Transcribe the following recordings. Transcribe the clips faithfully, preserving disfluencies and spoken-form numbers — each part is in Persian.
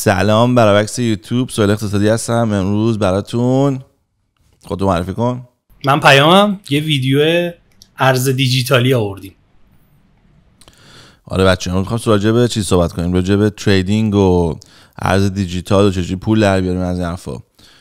سلام برابکس یوتیوب، سوال اقتصادی هستم. امروز براتون خودتو معرفی کن. من پیامم. یه ویدیو ارز دیجیتالی آوردیم. آره بچه، امروز می‌خوایم راجع به چی صحبت کنیم؟ راجع به تریدینگ و ارز دیجیتال و چجوری پول در بیاریم از این حرفا.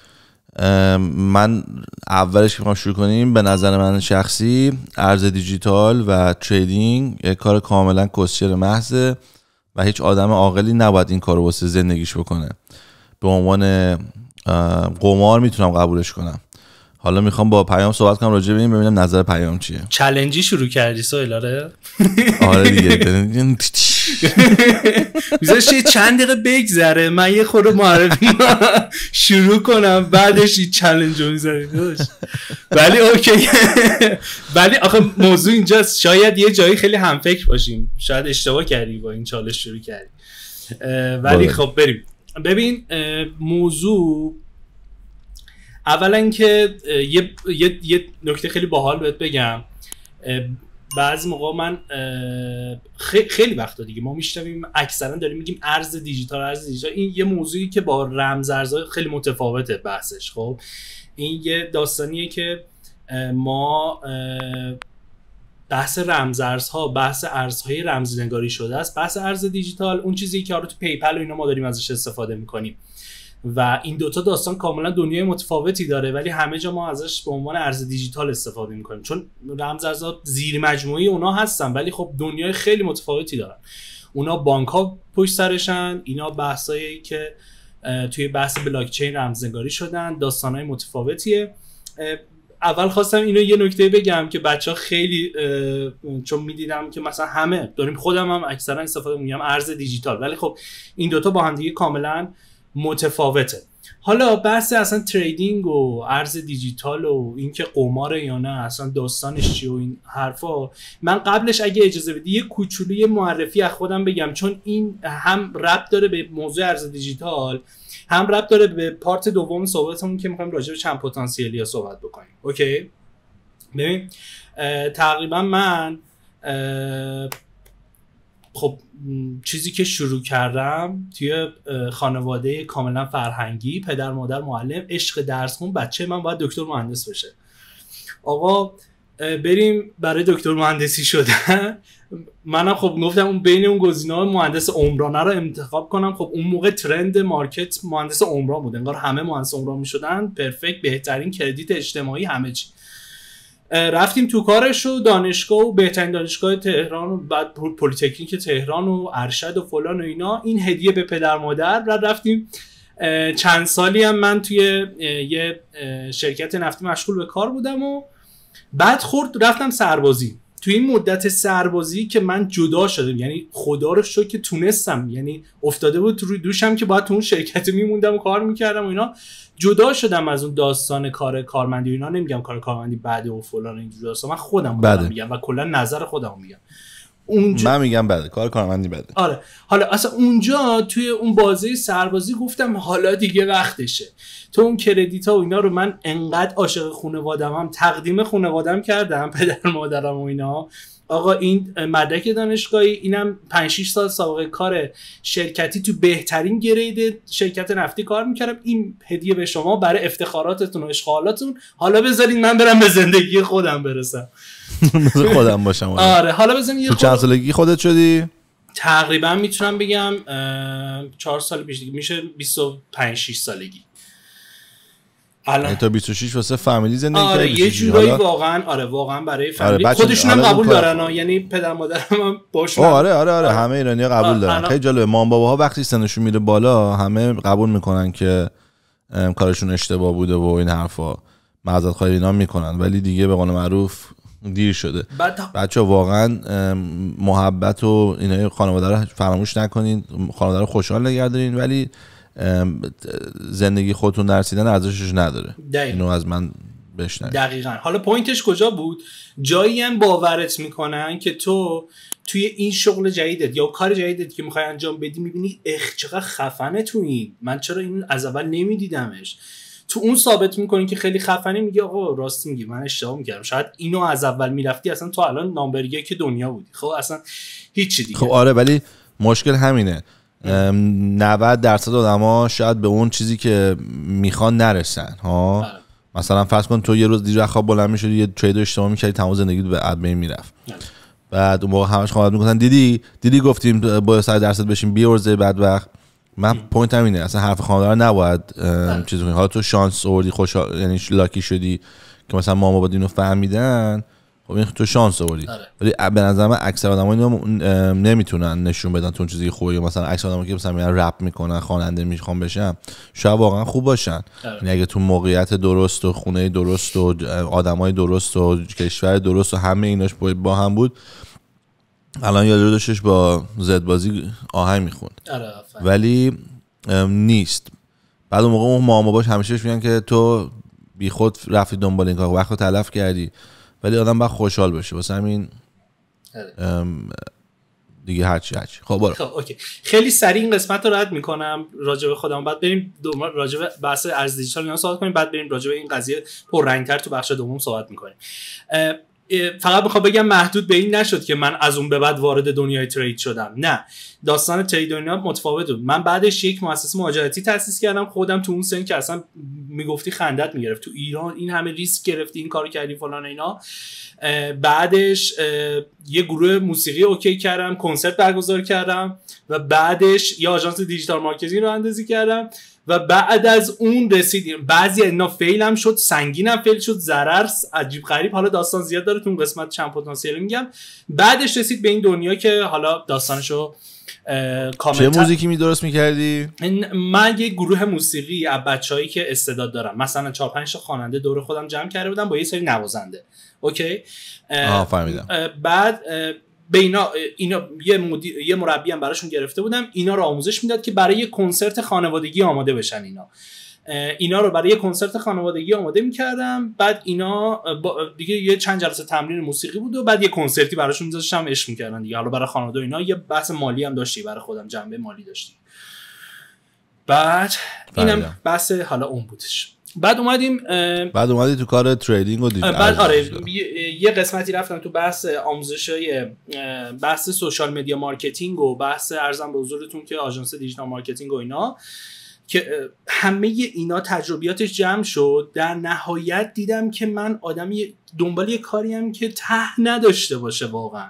من اولش که می‌خوام شروع کنیم، به نظر من شخصی ارز دیجیتال و تریدینگ یک کار کاملا کسچر محضه و هیچ آدم عاقلی نباید این کارو واسه زندگیش بکنه. به عنوان قمار میتونم قبولش کنم. حالا میخوام با پیام صحبت کنم راجع به این، ببینم نظر پیام چیه. چالنجی شروع کردی سهیل؟ آره آره دیگه. میذارش یه چند دقیقه بگذره من یه خورده معرفی شروع کنم، بعدش این چالنج رو میذاری. ولی اوکی. ولی آخه موضوع اینجاست، شاید یه جایی خیلی همفکر باشیم، شاید اشتباه کردی با این چالش شروع کردی. ولی خب بریم. ببین موضوع اولا که یه یه یه نکته خیلی باحال بهت بگم. بعضی موقع من خیلی وقتا دیگه ما میشنویم اکثرا داریم میگیم ارز دیجیتال ارز دیجیتال. این یه موضوعی که با رمزارزها خیلی متفاوته بحثش. خب این یه داستانیه که ما بحث رمزارزها، بحث ارزهای رمزنگاری شده است. بحث ارز دیجیتال اون چیزی که آره تو پیپل و اینا ما داریم ازش استفاده میکنیم و این دوتا داستان کاملا دنیای متفاوتی داره، ولی همه جا ما ازش به عنوان ارز دیجیتال استفاده میکنیم، چون رمزارزها زیر مجموعه اونا هستن ولی خب دنیای خیلی متفاوتی دارن. اونا بانک ها پشت سرشن، اینا بحثایی که توی بحث بلاک چین رمزنگاری شدن، داستانای متفاوتیه. اول خواستم اینو یه نکته بگم که بچه‌ها خیلی چون میدیدم که مثلا همه داریم، خودم هم اکثرا استفاده میگم ارز دیجیتال، ولی خب این دوتا با هم دیگه کاملا متفاوته. حالا بحث اصلا تریدینگ و ارز دیجیتال و اینکه قماره یا نه، اصلا داستانش چیه و این حرفا، من قبلش اگه اجازه بدی یه کوچولوی یه معرفی از خودم بگم، چون این هم ربط داره به موضوع ارز دیجیتال، هم ربط داره به پارت دوم صحبتمون که می‌خوایم راجع به چند پتانسیلیا صحبت بکنیم. اوکی؟ ببین تقریبا من خب چیزی که شروع کردم توی خانواده کاملا فرهنگی، پدر مادر معلم، عشق درس خون، بچه من باید دکتر مهندس بشه. آقا بریم برای دکتر مهندسی شدن. منم خب گفتم اون بین اون گزینه‌های مهندس عمرانه رو انتخاب کنم. خب اون موقع ترند مارکت مهندس عمران بود، انگار همه مهندس عمران میشدن، پرفکت، بهترین کردیت اجتماعی، همه چی. رفتیم تو کارش و دانشگاه و بهترین دانشگاه تهران و بعد پلی‌تکنیک تهران و ارشد و فلان و اینا، این هدیه به پدر مادر. و رفتیم چند سالی هم من توی یه شرکت نفتی مشغول به کار بودم و بعد خورد رفتم سربازی. توی این مدت سربازی که من جدا شدم، یعنی خدا رو شکر که تونستم، یعنی افتاده بود روی دوشم که باید تو اون شرکت میموندم و کار میکردم و اینا، جدا شدم از اون داستان کار کارمندی و اینا. نمیگم کار کارمندی بده و فلان اینجوری داستان، من خودم رو میگم و کلا نظر خودم میگم. اونجا من میگم بده، کار کارمندی بده. آره حالا اصلا اونجا توی اون بازه سربازی گفتم حالا دیگه وقتشه. تو اون کردیت ها و اینا رو من انقدر عاشق خانواده‌ام هم تقدیم خانواده‌ام کردم، پدر مادرم و اینا. آقا این مدرک دانشگاهی، اینم پنج شش سال سابقه کار شرکتی تو بهترین گرید شرکت نفتی کار میکردم، این هدیه به شما برای افتخاراتتون و اشغالاتتون. حالا بذارین من برم به زندگی خودم برسم. مثل خودم باشم. آره حالا بزنین. تو چند سالگی خودت شدی؟ تقریبا میتونم بگم چهار سال پیش دیگه، میشه بیست و پنج شش سالگی. الان تا بیست و شش واسه فامیلی زندگی آره کردی؟ یه جورایی واقعا آره واقعا برای فامیلی. آره خودشون هم قبول دارن ها، یعنی پدر مادرم هم باشون. آره آره آره همه ایرانی‌ها قبول دارن. خیلی جالبه، مام باباها وقتی سنشون میره بالا همه قبول میکنن که کارشون اشتباه بوده و این حرفا، معذرت خواهی اینا میکنن، ولی دیگه به قول معروف دیر شده. بچه‌ها واقعا محبت و اینا خانواده رو فراموش نکنین، خانواده رو خوشحال نگه دارین، ولی زندگی خودتون نرسیدن ارزشش نداره. اینو از من بشنوید. دقیقاً. حالا پوینتش کجا بود؟ جایی هم باورت میکنن که تو توی این شغل جدیدت یا کار جدیدت که میخوای انجام بدی میبینی اخ چقدر خفنه تو این، من چرا این از اول نمیدیدمش. تو اون ثابت میکنی که خیلی خفنی، میگی آقا راست میگی من اشتباه میکردم، شاید اینو از اول میرفتی اصلا تو الان نامبر یک دنیا بودی. خب اصلا هیچ چیزی دیگه. خب آره، ولی مشکل همینه. نود درصد آدما شاید به اون چیزی که میخوان نرسن ها. مثلا فرض کن تو یه روز دیر خواب بلند میشدی یه ترید اشتباه میکردی تمام زندگیت به ادمین میرفت. بعد اون موقع همش خواهد میگفتن دیدی دیدی گفتیم با صد درصد بشیم بیورزه بعد وقت. من پوینتم اینه اصلا حرف خانواده رو نباید چیز کنی. حالا تو شانس آوردی خوشحال یعنی لاکی شدی که مثلا مامان بابا اینو فهمیدن، خب این تو شانس آوردی. ولی به نظر من اکثر آدما اینو نمیتونن نشون بدن تو اون چیزی خوبه. مثلا اکثر آدما که مثلا میرن رپ میکنن خواننده میخوان بشن شاید واقعا خوب باشن، یعنی اگه تو موقعیت درست و خونه درست و آدمای درست و کشور درست و همه ایناش با هم بود الان یادرو داشتش با زد بازی آهنگ میخوند. ولی نیست. بعد اون موقع اون ماما باش همیشه میگن که تو بی خود رفتی دنبال این کار وقت تلف کردی. ولی آدم باید خوشحال باشه واسه همین دیگه هرچی هرچی. خب برو. خب اوکی. خیلی سریع این قسمت رو رد میکنم راجع به خودم، بعد بریم دوباره راجع به بحث ارز دیجیتال اینا صحبت کنیم، بعد بریم راجع به این قضیه پررنگ‌تر تو بخش دوم صحبت میکنیم. فقط میخوام بگم محدود به این نشد که من از اون به بعد وارد دنیای ترید شدم. نه، داستان ترید و اینا متفاوت بود. من بعدش یک مؤسسه مهاجرتی تأسیس کردم خودم تو اون سن که اصلا میگفتی خندت میگرفت. تو ایران این همه ریسک گرفتی این کارو کردی فلان اینا. بعدش یه گروه موسیقی اوکی کردم، کنسرت برگزار کردم و بعدش یه آژانس دیجیتال مارکتینگ رو اندازی کردم و بعد از اون رسید بعضی اینا فیل هم شد، سنگین هم فیل شد، ضرر عجیب غریب. حالا داستان زیاد داره تو اون قسمت چند پتانسیل میگم. بعدش رسید به این دنیا که حالا داستانشو کامل. چه موزیکی می درست می‌کردی؟ من یه گروه موسیقی از بچه‌هایی که استعداد دارم، مثلا چهار پنج تا خواننده دور خودم جمع کرده بودم با یه سری نوازنده. اوکی؟ آها فهمیدم. بعد به اینا اینا یه مدیر یه مربی هم براشون گرفته بودم، اینا رو آموزش میداد که برای یه کنسرت خانوادگی آماده بشن. اینا اینا رو برای یه کنسرت خانوادگی آماده میکردم. بعد اینا دیگه یه چند جلسه تمرین موسیقی بود و بعد یه کنسرتی براشون میذاشتم عشق میکردن دیگه. حالا برای خانواده اینا یه بحث مالی هم داشتی، برای خودم جنبه مالی داشتی. بعد اینم بحث حالا اون بودش. بعد اومدیم بعد اومدی تو کار تریدینگ و دیجیتال. بعد آره یه قسمتی رفتم تو بحث آموزشای بحث سوشال مدیا مارکتینگ و بحث ارزم به حضورتون که آژانس دیجیتال مارکتینگ و اینا که همه اینا تجربیاتش جمع شد. در نهایت دیدم که من آدمی دنبال یه کاری هم که ته نداشته باشه واقعا.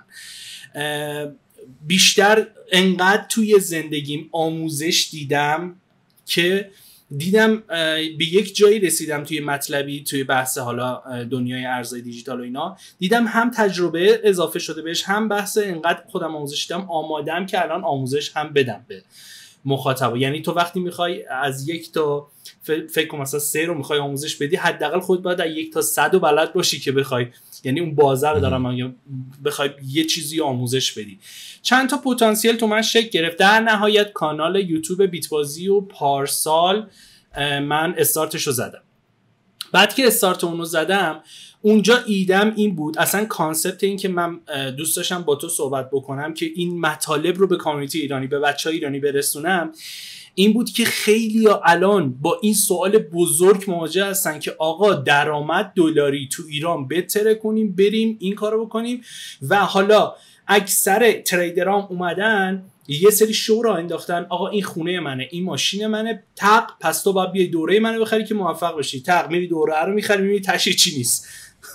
بیشتر انقدر توی زندگیم آموزش دیدم که دیدم به یک جایی رسیدم توی مطلبی توی بحث حالا دنیای ارزهای دیجیتال و اینا، دیدم هم تجربه اضافه شده بهش، هم بحث انقدر خودم آموزش دیدم آمادم که الان آموزش هم بدم به مخاطب. یعنی تو وقتی میخوای از یک تا فکر کنم مثلا سه رو میخوای آموزش بدی، حداقل خود باید از یک تا صد و بلد باشی که بخوای، یعنی اون بازار رو دارم بخوای یه چیزی آموزش بدی. چند تا پتانسیل تو من شکل گرفت. در نهایت کانال یوتیوب بیت بازی و پارسال من استارتش رو زدم. بعد که استارت اونو زدم اونجا ایدم این بود، اصلا کانسپت این که من دوست داشتم با تو صحبت بکنم که این مطالب رو به کامیونیتی ایرانی به بچهای ایرانی برسونم، این بود که خیلی ها الان با این سوال بزرگ مواجه هستن که آقا درآمد دلاری تو ایران بهتره کنیم بریم این کارو بکنیم. و حالا اکثر تریدرام اومدن یه سری شو را انداختن، آقا این خونه منه، این ماشین منه، تق پس تو باید بیای دوره منو بخری که موفق بشی. تق میری دوره رو میخری میبینی تشی چی نیست.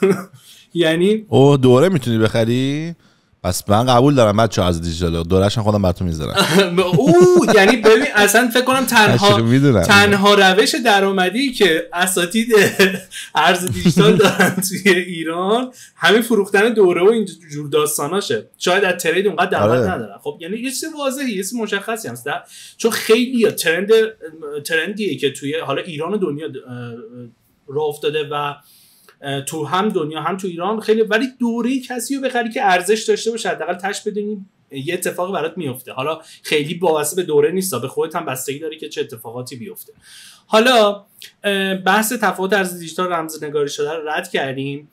یعنی او دوره میتونی بخری؟ پس من قبول دارم بچه از دیجیتال دوره‌شون خودم براتون میذارم. او یعنی ببین اصلا فکر کنم تنها تنها روش درآمدی که اساتید ارز دیجیتال دارن توی ایران همین فروختن دوره و این جور داستاناشه. شاید از ترید اونقدر درآمد آره. ندارن. خب یعنی یه چیز واضحه، یه چیز مشخصی هست، چون خیلی ترند ترندیه که توی حالا ایران و دنیا راه افتاده و تو هم دنیا هم تو ایران خیلی، ولی دوره کسی رو بخری که ارزش داشته باشه، حداقل تاش بدونی یه اتفاقی برات میفته. حالا خیلی وابسته به دوره نیست، به خودت هم بستگی داره که چه اتفاقاتی بیفته. حالا بحث تفاوت ارز دیجیتال رمزنگاری شده رو رد کردیم.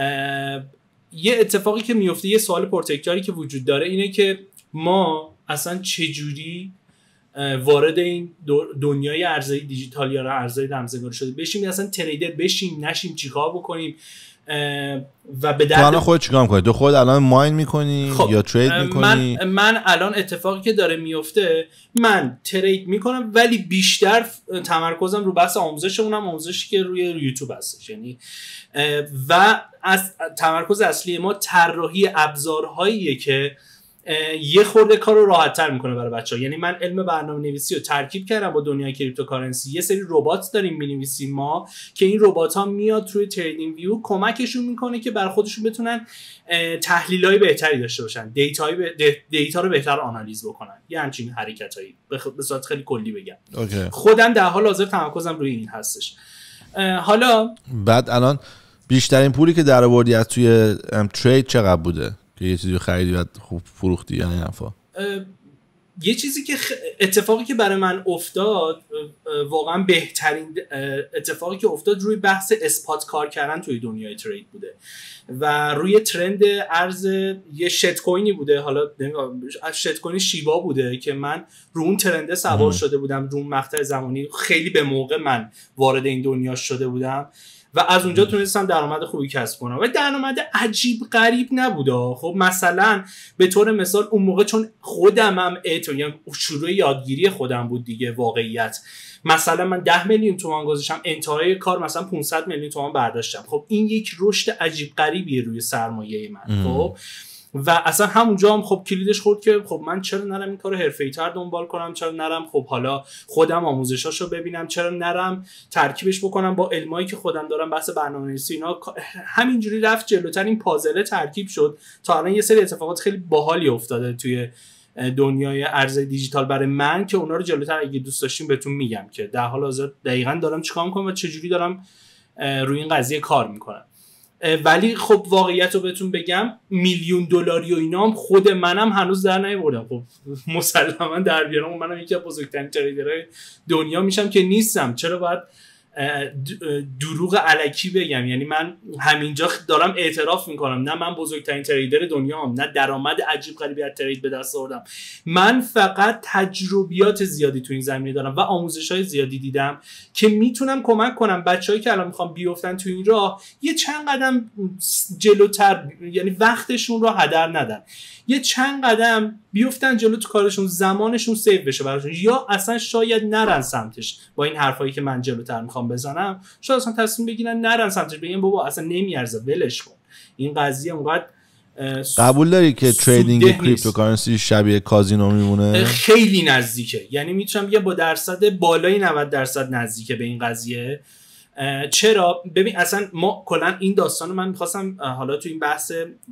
یه اتفاقی که میفته، یه سوال پرتکراری که وجود داره اینه که ما اصلا چجوری وارد این دنیای ارزهای دیجیتال یا ارزهای رمزنگاری شده بشیم، اصلا تریدر بشیم نشیم، چیکار بکنیم. و به درد تو الان خودت چیکار می‌کنی؟ تو خودت الان ماین می‌کنی خب یا ترید می‌کنی؟ من من الان اتفاقی که داره میفته من ترید میکنم ولی بیشتر تمرکزم رو بحث آموزش، اونم آموزشی که روی یوتیوب هستش. یعنی و از تمرکز اصلی ما طراحی ابزارهاییه که یه خورده کار رو راحت‌تر میکنه برای بچه‌ها. یعنی من علم برنامه‌نویسی رو ترکیب کردم با دنیای کریپتوکارنسی. یه سری ربات داریم می‌نویسیم ما که این ربات‌ها میاد توی تریدینگ ویو کمکشون میکنه که برای خودشون بتونن تحلیل‌های بهتری داشته باشن، دیتاهای ب... دیتا رو بهتر آنالیز بکنن. یه همچین حرکتایی به صورت خیلی کلی بگم. اوکی. خودم در حال حاضر تمرکزم روی این هستش. حالا بعد الان بیشترین پولی که درآوردی از توی ترید چقدر بوده که یه چیزی خریدی بعد خوب فروختی یا این حرفا؟ یه چیزی که اتفاقی که برای من افتاد واقعا بهترین اتفاقی که افتاد روی بحث اسپات کار کردن توی دنیای ترید بوده و روی ترند ارز یه شت کوینی بوده. حالا شت کوین شیبا بوده که من رو اون ترنده سوار شده بودم، رو اون مقطع زمانی خیلی به موقع من وارد این دنیا شده بودم و از اونجا تونستم درآمد خوبی کسب کنم و درآمد عجیب غریب نبوده. خب مثلا به طور مثال اون موقع چون خودم هم اتو یعنی شروع یادگیری خودم بود دیگه، واقعیت مثلا من ده میلیون تومان گذاشتم، انتهای کار مثلا پانصد میلیون تومان برداشتم. خب این یک رشد عجیب غریبیه روی سرمایه من. خب و اصلا همونجا هم خب کلیدش خورد که خب من چرا نرم این کارو حرفه‌ای‌تر دنبال کنم، چرا نرم خب حالا خودم آموزشاشو ببینم، چرا نرم ترکیبش بکنم با علمایی که خودم دارم، بحث برنامه‌نویسی اینا. همینجوری رفت جلوتر، این پازل ترکیب شد تا الان یه سری اتفاقات خیلی باحالی افتاده توی دنیای ارز دیجیتال برای من که اونا رو جلوتر اگه دوست داشتین بهتون میگم که در حال حاضر دقیقاً دارم چیکار می‌کنم و چجوری دارم روی این قضیه کار می‌کنم. ولی خب واقعیت رو بهتون بگم میلیون دلاری و اینا هم خود منم هنوز در نیاوردم. خب مسلما در بیارم منم یکی از بزرگترین تریدرهای دنیا میشم که نیستم. چرا باید دروغ الکی بگم؟ یعنی من همینجا دارم اعتراف میکنم نه من بزرگترین تریدر دنیام، نه درآمد عجیب غریبی از ترید به دست آوردم. من فقط تجربیات زیادی تو این زمینه دارم و آموزش‌های زیادی دیدم که میتونم کمک کنم بچه‌هایی که الان میخوام بیافتن تو این راه یه چند قدم جلوتر، یعنی وقتشون رو هدر ندن، یه چند قدم بیفتن جلو تو کارشون، زمانشون سیو بشه براشون، یا اصلا شاید نرن سمتش. با این حرفایی که من جلوتر میخوام بزنم شاید اصلا تصمیم بگیرن نرن سمتش، بگن بابا اصلا نمیارزه ولش کن. این قضیه اونقدر قبول داری که تریدینگ کریپتوکارنسی شبیه کازینو میمونه؟ خیلی نزدیکه، یعنی میتونم بگم با درصد بالای نود درصد نزدیکه به این قضیه. چرا؟ ببین اصلا ما کلا این داستان رو من میخواستم حالا توی این بحث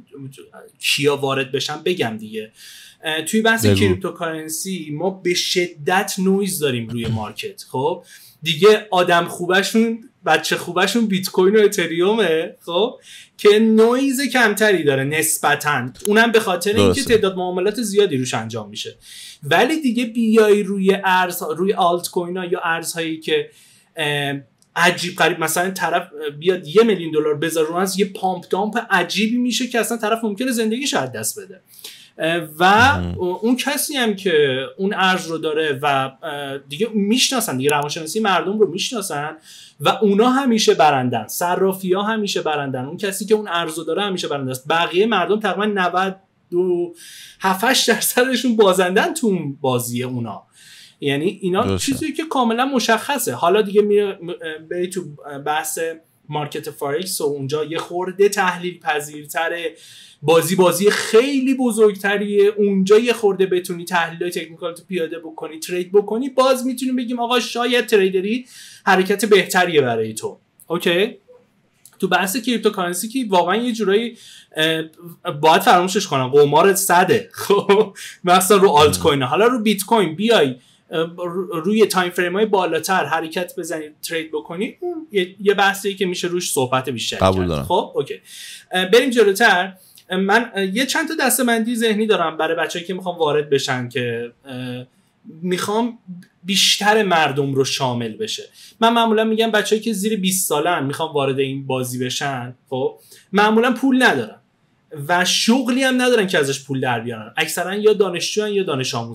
کیا وارد بشم بگم دیگه. توی بحث کریپتوکارنسی ما به شدت نویز داریم روی مارکت. خب دیگه آدم خوبشون بچه خوبشون بیت کوین و اتریومه، خب که نویز کمتری داره نسبتاً، اونم به خاطر اینکه تعداد معاملات زیادی روش انجام میشه. ولی دیگه بیای روی ارز، روی آلت کوین ها یا ارزهایی که عجیب غریب مثلا طرف بیاد یه میلیون دلار بذاره رو از یه پامپ دامپ عجیبی میشه که اصلا طرف ممکنه زندگیش از دست بده و اون کسی هم که اون ارز رو داره و دیگه میشناسن دیگه، روانشناسی مردم رو میشناسن و اونا همیشه برندن، صرافی ها همیشه برندن، اون کسی که اون ارز رو داره همیشه برنده است. بقیه مردم تقریبا نود و هفت درصدشون بازندن تو اون بازی اونا. یعنی اینا درسته. چیزی که کاملا مشخصه. حالا دیگه میره بری تو بحث مارکت فارکس و اونجا یه خورده تحلیل پذیرتره، بازی بازی خیلی بزرگتریه، اونجا یه خورده بتونی تحلیل تکنیکال تو پیاده بکنی، ترید بکنی، باز میتونیم بگیم آقا شاید تریدری حرکت بهتریه برای تو. اوکی؟ تو بحث کریپتوکارنسی که واقعا یه جورایی باید فراموشش کنم، قمار صده. خب مثلا رو آلت کوین، حالا رو بیت کوین بیای روی تایم فریم های بالاتر حرکت بزنی ترید بکنی، اون یه بحثی که میشه روش صحبت بیشتر کرد. خب اوکی بریم جلوتر. من یه چند تا دسته‌بندی ذهنی دارم برای بچه‌ای که میخوام وارد بشن که میخوام بیشتر مردم رو شامل بشه. من معمولا میگم بچه‌ای که زیر بیست سالن میخوام وارد این بازی بشن، خب معمولا پول ندارن و شغلی هم ندارن که ازش پول در بیارن، اکثرا یا دانشجوان یا دانش آموزن.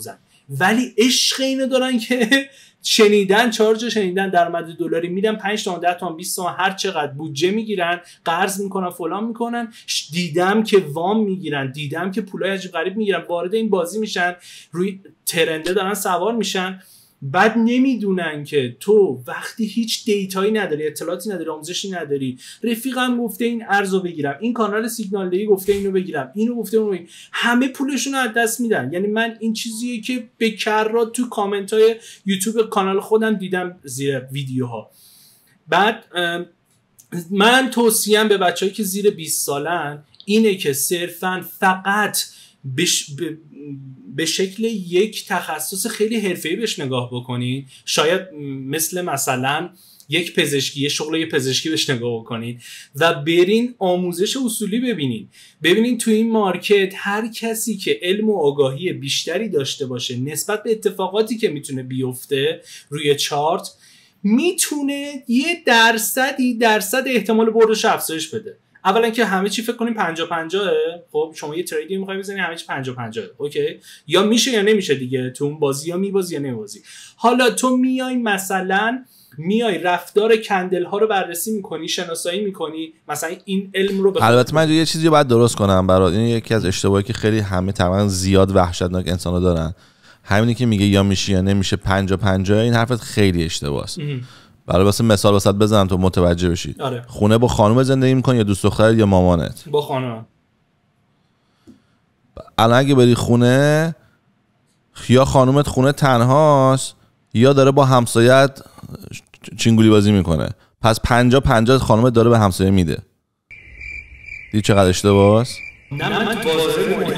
ولی عشق اینو دارن که شنیدن چارج شنیدن درآمد دلاری میدن پنج تا ده تا بیست تا هر چقدر بودجه میگیرن، قرض میکنن، فلان میکنن. دیدم که وام میگیرن، دیدم که پولای عجیب غریب میگیرن، وارد این بازی میشن، روی ترنده دارن سوار میشن. بعد نمیدونن که تو وقتی هیچ دیتایی نداری، اطلاعاتی نداری، آموزشی نداری، رفیقم گفته این ارزو بگیرم، این کانال سیگنال دی گفته اینو بگیرم، اینو گفته اونو بگیرم، همه پولشون رو از دست میدن. یعنی من این چیزیه که به کرات تو کامنت های یوتیوب کانال خودم دیدم زیر ویدیوها. بعد من توصیهم به بچه‌ای که زیر بیست سالن اینه که صرفاً فقط بش ب... به شکل یک تخصص خیلی حرفه‌ای بهش نگاه بکنید. شاید مثل مثلا یک پزشکی، یه شغل یه پزشکی بهش نگاه بکنید و برین آموزش اصولی ببینید. ببینید تو این مارکت هر کسی که علم و آگاهی بیشتری داشته باشه نسبت به اتفاقاتی که میتونه بیفته روی چارت، میتونه یه درصدی درصد احتمال بردش افزایش بده. اولا که همه چی فکر کنیم پنجاه پنجاه. خب شما یه تریدینگ می‌خوای بزنی همه چی پنجاه پنجاه. اوکی، یا میشه یا نمیشه دیگه. تو اون بازی یا میبازی یا نمیبازی. حالا تو میای مثلا میای رفتار کندل ها رو بررسی میکنی، شناسایی میکنی، مثلا این علم رو بخواد. البته من یه چیزی باید درست کنم برات. این یکی از اشتباهی که خیلی همه تقریبا زیاد وحشتناک انسان‌ها دارن، همینی که میگه یا میشه یا نمیشه پنجاه پنجاه. این حرفت خیلی اشتباهه. برای واسه مثال واسط بزنم تو متوجه بشی. آره. خونه با خانم زندگی میکنی یا دوست دخترت یا مامانت؟ با خانم. الان اگه بری خونه، یا خانومت خونه تنهاست یا داره با همسایت چینگولی بازی میکنه، پس پنجاه پنجاه خانومت داره به همسایه میده. دید چقدر اشتباهه؟ نه من تو بازار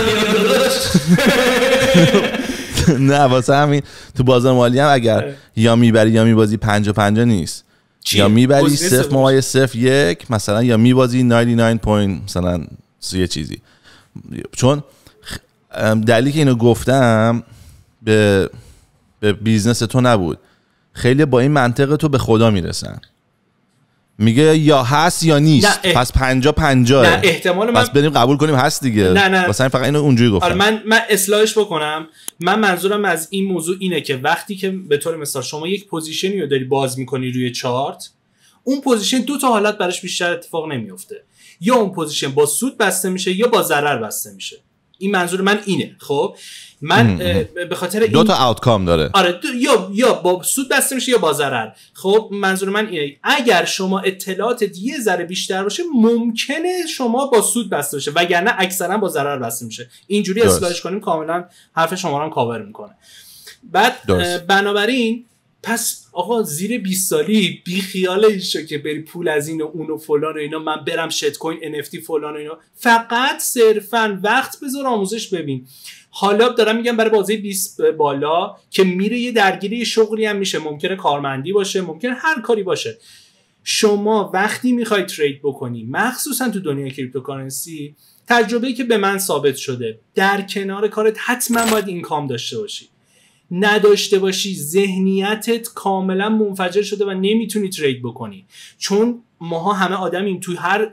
نه واسه همین تو بازار مالی هم اگر یا میبری یا میبازی پنجاه پنجاه نیست. یا میبری صفر ممیز صفر یک مثلا، یا میبازی نود و نه پوینت مثلا یه چیزی. چون دلیلی که اینو گفتم به به بیزنس تو نبود. خیلی با این منطق تو به خدا میرسن، میگه یا هست یا نیست، پس پنجاه پنجاه. نه احتمال من پس بریم قبول کنیم هست دیگه. نه نه واسه فقط اینو اونجوری گفتم. آره من من اصلاحش بکنم. من منظورم از این موضوع اینه که وقتی که به طور مثال شما یک پوزیشنی رو داری باز میکنی روی چارت، اون پوزیشن دو تا حالت براش بیشتر اتفاق نمیفته. یا اون پوزیشن با سود بسته میشه یا با ضرر بسته میشه. این منظور من اینه. خب من به خاطر این دو تا آوتکام داره. آره دو... یا یا با سود بسته میشه یا با ضرر. خب منظور من اینه اگر شما اطلاعات یه ذره بیشتر باشه ممکنه شما با سود بسته بشه، وگرنه اکثرا با ضرر بسته میشه. اینجوری اصلاحش کنیم کاملا حرف شما رو هم کاور میکنه. بعد بنابراین پس آقا زیر بیست سالی بی خیال ایشو که بری پول از این و اون و فلان و اینا، من برم شت کوین ان اف تی فلان و اینا، فقط صرفا وقت بذار آموزش ببین. حالا دارم میگم برای بازی بیست بالا که میره یه درگیری شغلی هم میشه، ممکنه کارمندی باشه، ممکنه هر کاری باشه. شما وقتی میخوای ترید بکنی مخصوصا تو دنیای کریپتوکارنسی، تجربه‌ای که به من ثابت شده، در کنار کارت حتما باید اینکام داشته باشی. نداشته باشی ذهنیتت کاملا منفجر شده و نمیتونی ترید بکنی. چون ماها همه آدمیم، توی هر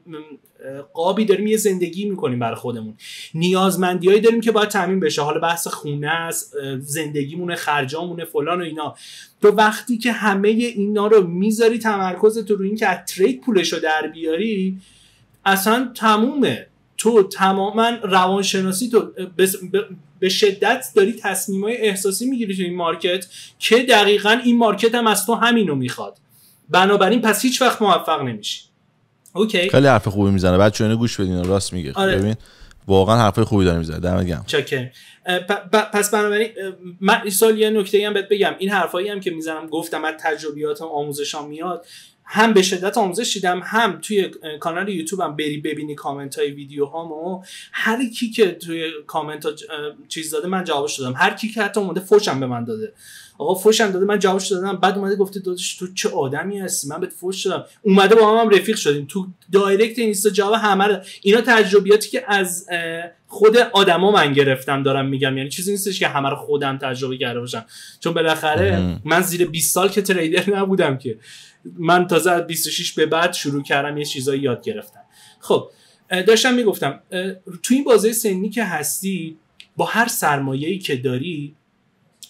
قابی داریم یه زندگی میکنیم برای خودمون، نیازمندیایی داریم که باید تامین بشه. حالا بحث خونه است، زندگیمونه، خرجامونه، فلان و اینا. تو وقتی که همه اینا رو میذاری تمرکزت رو این که از ترید پولشو در بیاری، اصلا تمومه. تو تماما روانشناسی تو به شدت داری تصمیمای احساسی میگیری تو این مارکت که دقیقاً این مارکت هم از تو همینو میخواد. بنابراین پس هیچ وقت موفق نمیشی. اوکی، خیلی حرف خوبی میزنه بچه‌ها، اینو گوش بدین، راست میگه. آره. ببین واقعا حرف خوبی داره میزنه. دمت گرم. چاکر. پس بنابراین من این سال یه نکته‌ای هم بهت بگم، این حرفایی هم که میزنم گفتم از تجربیاتم آموزشام میاد، هم به شدت آموزش دیدم، هم توی کانال یوتیوبم بری ببینی کامنت های ویدیو هامو، هر کی که توی کامنت ها چیز داده من جوابش دادم. هر کی که حتی اومده فوشم به من داده، آقا فوشم داده من جوابش دادم. بعد اومده گفته داداش تو چه آدمی هستی، من بهت فوش دادم. اومده با هم, هم رفیق شدیم تو دایرکت اینستا جواب همه رو. اینا تجربیاتی که از خود آدما من گرفتم دارم میگم، یعنی چیزی نیستش که همه رو خودم تجربه کرده باشم. چون بالاخره من زیر بیست سال که تریدر نبودم که، من تازه از بیست و شش به بعد شروع کردم یه چیزایی یاد گرفتم. خب داشتم میگفتم تو این بازه سنی که هستی، با هر سرمایه‌ای که داری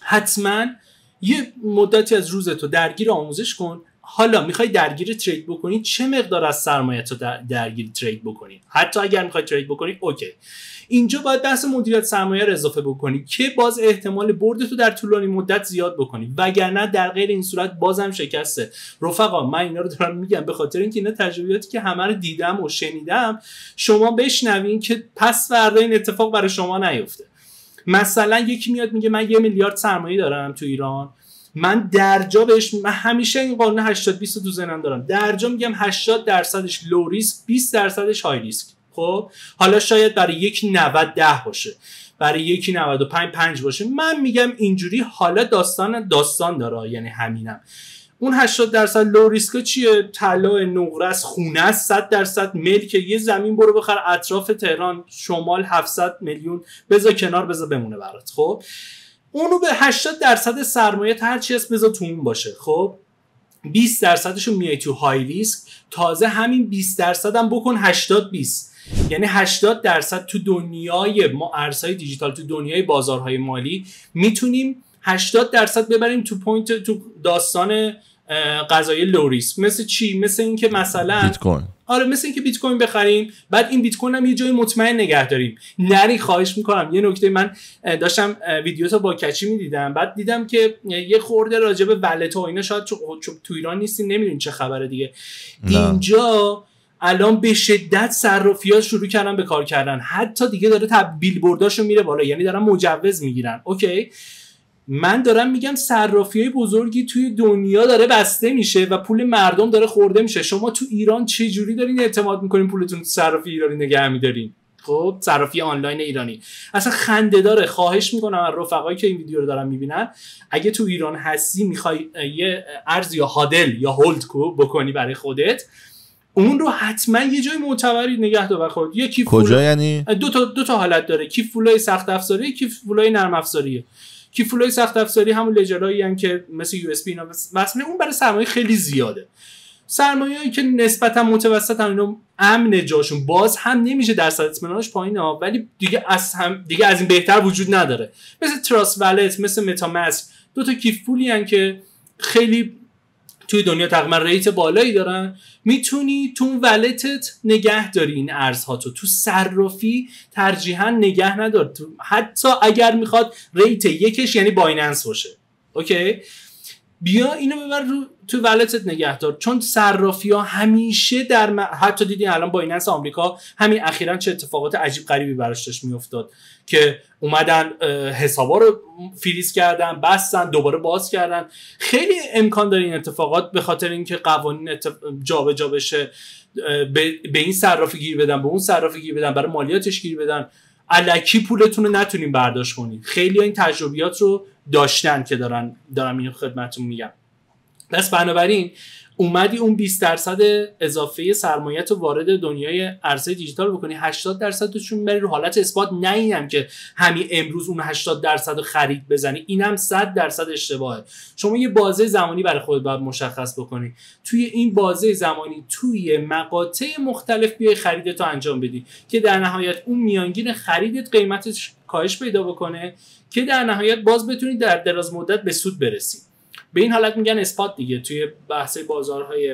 حتما یه مدتی از روزتو درگیر آموزش کن. حالا میخوای درگیر ترید بکنی، چه مقدار از سرمایه‌تو در درگیر ترید بکنی؟ حتی اگر میخوای ترید بکنی اوکی، اینجا باید بحث مدیریت سرمایه رو اضافه بکنی که باز احتمال بردتو در طولانی مدت زیاد بکنی، وگرنه در غیر این صورت بازم شکسته. رفقا من اینا رو دارم میگم به خاطر اینکه اینا تجربیاتی که همه رو دیدم و شنیدم، شما بشنوین که پس فردا این اتفاق برای شما نیفته. مثلا یکی میاد میگه من یه میلیارد سرمایه دارم تو ایران، من درجا بهش، من همیشه این قانون هشتاد بیست رو تو ذهنم دارم، درجا میگم هشتاد درصدش لو ریسک، بیست درصدش های ریسک. خب حالا شاید برای یکی نود ده باشه، برای یکی نود و پنج پنج باشه، من میگم اینجوری. حالا داستان داستان داره، یعنی همینم. اون هشتاد درصد لو ریسک چیه؟ طلا، نقره است، خونه است، صد درصد ملک، یه زمین برو بخر اطراف تهران شمال هفتصد میلیون بذار کنار، بذار بمونه برات. خب اونو به هشتاد درصد سرمایه هر چی هست بذار تو اون باشه. خب بیست درصدشو میای تو های ریسک، تازه همین بیست درصد هم بکن هشتاد بیست، یعنی هشتاد درصد تو دنیای ما ارزهای دیجیتال، تو دنیای بازارهای مالی میتونیم هشتاد درصد ببریم تو پوینت، تو داستان قضایای لو ریسک. مثل چی؟ مثل این که مثلا بیت کوین. آره مثل این که بیت کوین بخریم، بعد این بیت کوین هم یه جای مطمئن نگه داریم. نری خواهش میکنم یه نکته، من داشتم ویدیوتا با کچی میدیدم، بعد دیدم که یه خورده راجع به ولت و اینا، شاید چون تو ایران نیستین نمیدونین چه خبره دیگه. نه. اینجا الان به شدت صرافی‌ها شروع کردن به کار کردن، حتی دیگه داره بیلبورداشو میره بالا، یعنی دارن مجوز میگیرن. اوکی، من دارم میگم صرافی‌های بزرگی توی دنیا داره بسته میشه و پول مردم داره خورده میشه. شما تو ایران چه جوری دارین اعتماد میکنین پولتون تو صرافی ایرانی نگه میدارین؟ خب صرافی آنلاین ایرانی اصلا خنده داره. خواهش میکنم از رفقایی که این ویدیو رو دارن میبینن، اگه تو ایران هستی میخوای یه ارز یا هادل یا هولد کو بکنی برای خودت، اون رو حتما یه جای معتبری نگه دار برای خودت. یکی کجا یعنی دو تا دو تا حالت داره، کیف پولای سخت افزاری، کیف پولای نرم افزاریه. کیف پولای سخت افزاری همون لجرایی ان که مثل یو اس بی اینا واسه اون برای سرمایه خیلی زیاده. سرمایه‌ای که نسبتا متوسطن اینا امن جاشون، باز هم نمیشه درصد اطمینانش پایینه، ولی دیگه از هم دیگه از این بهتر وجود نداره. مثل تراست والت، مثل متاماسک، دو تا کیف پولی ان که خیلی توی دنیا تقریبا ریت بالایی دارن. میتونی تو ولتت نگه داری این ارزها، تو تو صرافی ترجیحاً نگه ندار، تو حتی اگر میخواد ریت یکش یعنی بایننس باشه. اوکی، بیا اینو ببر رو تو ولتت نگه دار، چون صرافی ها همیشه در م... حتی دیدین الان بایننس آمریکا همین اخیراً چه اتفاقات عجیب غریبی براش داشت میافتاد که اومدن حسابا رو فریز کردن، بستن، دوباره باز کردن. خیلی امکان داره این اتفاقات به خاطر اینکه قوانین اتف... جابجا بشه، به... به این صرافی گیر بدن، به اون صرافی گیر بدن، برای مالیاتش گیر بدن، الکی پولتون رو نتونین برداشت کنین. خیلی این تجربیات رو داشتن که دارن دارم اینو خدمتتون میگم. پس بنابراین اومدی اون بیست درصد اضافه سرمایه رو وارد دنیای ارزهای دیجیتال بکنی، هشتاد درصد چون بری رو حالت اثبات، نه اینم که همین امروز اون هشتاد درصد رو خرید بزنی، اینم صد درصد اشتباهه. شما یه بازه زمانی برای خودت باید مشخص بکنی، توی این بازه زمانی توی مقاطع مختلف بیای خریدتو انجام بدی که در نهایت اون میانگین خریدت قیمتش کاهش پیدا بکنه، که در نهایت باز بتونی در دراز مدت به سود برسی. به این حالت میگن اسپات دیگه. توی بحث بازارهای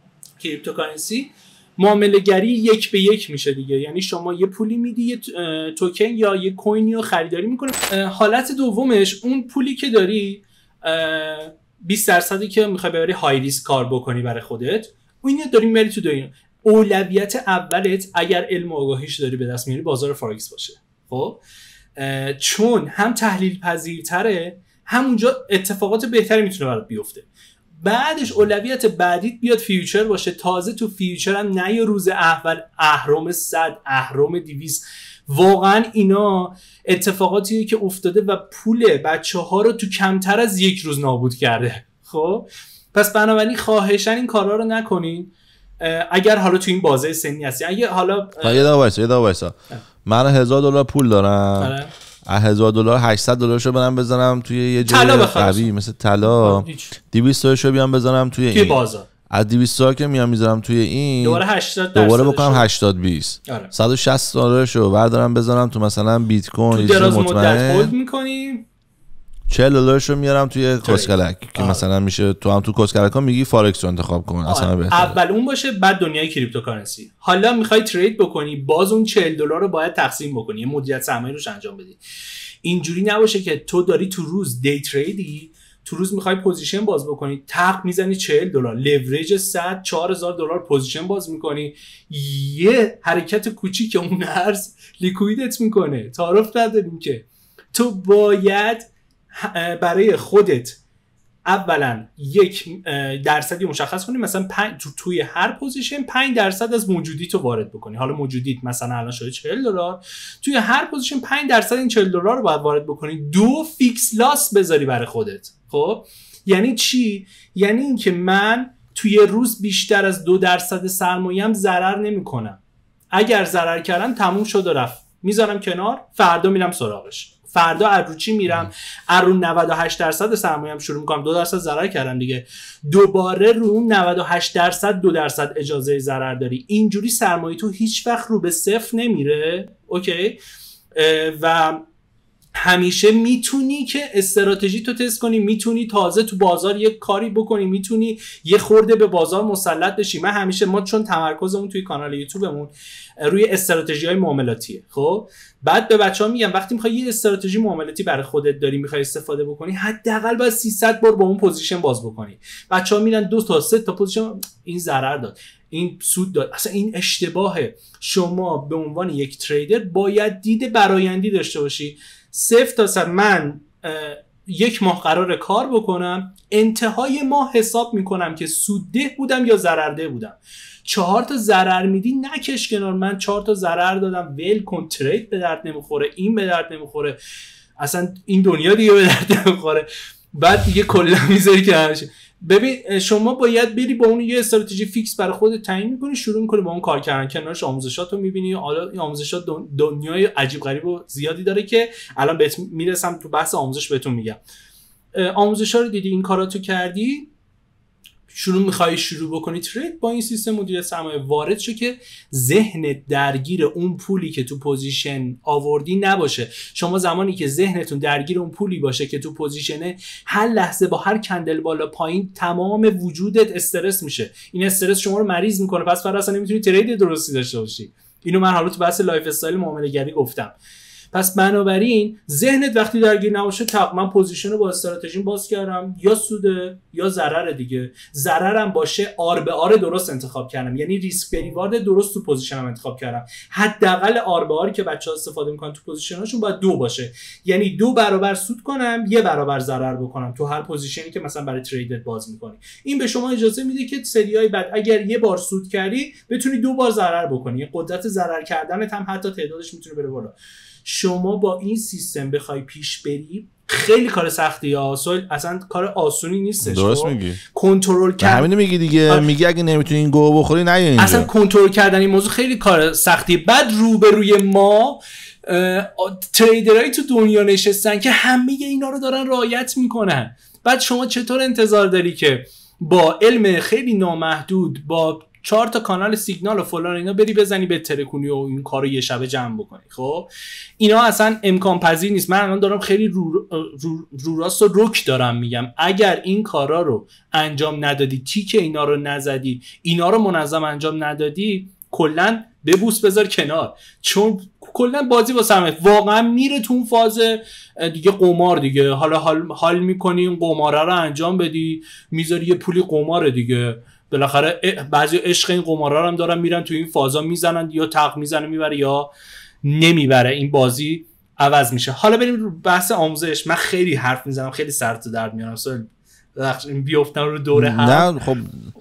کریپتوکارنسی معامله گری یک به یک میشه دیگه، یعنی شما یه پولی میدی، یه توکن یا یه کوینی رو خریداری میکنه. حالت دومش اون پولی که داری بیست درصدی که میخوای ببری های ریسک کار بکنی برای خودت، اون داری میبری تو دنیا. اولویت اولت اگر علم و آگاهیش داری به دست میاری بازار فارکس باشه. خب چون هم تحلیل پذیرتره، همونجا اتفاقات بهتری میتونه برات بیفته. بعدش اولویت بعدیت بیاد فیوچر باشه. تازه تو فیوچر هم نه یه روز اول اهرم صد، اهرم دویست، واقعا اینا اتفاقاتیه که افتاده و پول بچه ها رو تو کمتر از یک روز نابود کرده. خب پس بنابراین خواهشاً این کارا رو نکنین اگر حالا تو این بازه سنی هستی. اگه حالا یه دقیقه وایسا یه دقیقه وایسا من هزار دلار پول دارم، از هزار دلار هشتصد دلارشو برم بزنم توی یه جای قوی مثل طلا، دویست تاشو بیام بزنم توی این بازار، از دویست تا که میام میذارم توی این دوباره هشتاد دوباره بکنم هشتاد بیست، صد و شصت دلارشو بردارم بذارم تو مثلا بیت کوین، تو دراز مدت هولد می‌کنی، چهل دلارشو میارم توی کسکلک که مثلا میشه تو هم تو کسکلک ها میگی فارکس رو انتخاب کن اصلا بهتره. اول اون باشه بعد دنیای کریپتوکارنسی. حالا میخوای ترید بکنی باز اون چهل دلار رو باید تقسیم بکنی، یه مدیریت سرمایه روش انجام بدی. اینجوری نباشه که تو داری تو روز دی تریدی، تو روز میخوای پوزیشن باز بکنی، تق میزنی چهل دلار، لورج صد چهار هزار دلار پوزیشن باز میکنی، یه حرکت کوچیک اون ارز لیکویدت میکنه. تعارف نداریم که تو باید برای خودت اولا یک درصدی مشخص کنی، مثلا تو توی هر پوزیشن پنج درصد از موجودی تو وارد بکنی. حالا موجودیت مثلا الان شده چهل دلار، توی هر پوزیشن پنج درصد این چهل دلار رو باید وارد بکنی. دو فیکس لاس بذاری برای خودت. خب یعنی چی؟ یعنی اینکه من توی روز بیشتر از دو درصد سرمایه‌ام ضرر نمی‌کنم. اگر ضرر کردم تموم شد و رفت، میذارم کنار، فردا میرم سراغش. فردا از رو چی میرم؟ از رو نود و هشت درصد سرمایه‌ام شروع میکنم. دو درصد ضرر کردم دیگه، دوباره رو نود و هشت درصد دو درصد اجازه ضرر داری. اینجوری سرمایه تو هیچ وقت رو به صفر نمیره. اوکی؟ و همیشه میتونی که استراتژی تو تست کنی، میتونی تازه تو بازار یک کاری بکنی، میتونی یه خورده به بازار مسلط بشی. من همیشه ما چون تمرکزمون توی کانال یوتیوبمون روی استراتژی‌های معاملاتیه، خب بعد به بچه‌ها میگم وقتی میخوای یه استراتژی معاملاتی برای خودت داری میخوای استفاده بکنی، حداقل باید سیصد بار با اون پوزیشن باز بکنی. بچه‌ها میرن دو تا سه تا پوزیشن، این ضرر داد، این سود داد. اصلا این اشتباهه. شما به عنوان یک تریدر باید دید برآیندی داشته باشی. صفر تا صد من یک ماه قرار کار بکنم، انتهای ماه حساب میکنم که سودده بودم یا ضررده بودم. چهار تا ضرر میدی نکش کنار، من چهار تا ضرر دادم، ول کن، ترید به درد نمیخوره، این به درد نمیخوره، اصلا این دنیا دیگه به درد نمیخوره. بعد دیگه کلا میذاری که هرچی. ببین شما باید بری با اون یه استراتژی فیکس برای خودت تعیین می‌کنی، شروع می‌کنی با اون کار کردن، کنارش آموزشاتو می‌بینی. حالا این آموزشات دنیای عجیب غریب و زیادی داره که الان بهت میرسم تو بحث آموزش بهتون میگم. آموزشا رو دیدی، این کاراتو کردی، شروع می‌خوای شروع بکنی ترید با این سیستم مدیریت سرمایه، وارد شو که ذهنت درگیر اون پولی که تو پوزیشن آوردی نباشه. شما زمانی که ذهنتون درگیر اون پولی باشه که تو پوزیشنه، هر لحظه با هر کندل بالا پایین تمام وجودت استرس میشه. این استرس شما رو مریض میکنه، پس فردا اصلا نمیتونی ترید درستی داشته باشی. اینو من حالا تو بحث لایف استایل معامله گری گفتم. پس بنابراین ذهنت وقتی درگیر نباشه، تقریبا پوزیشن رو با استراتژی باز کردم، یا سوده یا ضرر دیگه. ضررم باشه آر به آر درست انتخاب کردم، یعنی ریسک پریوارد درست تو پوزیشنم انتخاب کردم. حداقل آر به آری که بچه‌ها استفاده میکنن تو پوزیشناشون باید دو باشه، یعنی دو برابر سود کنم، یه برابر ضرر بکنم تو هر پوزیشنی که مثلا برای تریدر باز میکنی. این به شما اجازه میده که سریای بعد اگر یه بار سود کردی بتونی دو بار ضرر بکنی. قدرت ضرر کردنت هم حتی تعدادش میتونه بره بالا. شما با این سیستم بخوای پیش بری خیلی کار سختیه. اصلا اصلا کار آسونی نیستش. درست میگی. کنترل کردن همین میگی دیگه. آه. میگی اگه نمیتونی این گو بخوری نه اینجا. اصلا کنترل کردن این موضوع خیلی کار سختیه. بعد روبروی ما تریدرای تو دنیا نشستن که همه اینا رو دارن رعایت میکنن. بعد شما چطور انتظار داری که با علم خیلی نامحدود، با چهار تا کانال سیگنال و فلان اینا بری بزنی به ترکونی و این کارو یه شبه جمع بکنی؟ خب اینا اصلا امکان پذیر نیست. من الان دارم خیلی رو, رو, رو راست و رک دارم میگم، اگر این کارا رو انجام ندادی، تیک اینا رو نزدی، اینا رو منظم انجام ندادی، کلا ببوس بذار کنار. چون کلا بازی با سرمایه واقعا میره تو اون فاز دیگه قمار دیگه. حالا حال حال میکنی این قماره رو انجام بدی، میذاری یه پولی قماره دیگه. بالاخره بعضی عشق این قمارا هم دارن، میرن تو این فازا میزنن، یا تق میزنه میبره یا نمیبره. این بازی عوض میشه. حالا بریم رو بحث آموزش. من خیلی حرف میزنم، خیلی سر تا درد میارم، سوال بیافتم رو دوره هم. نه خب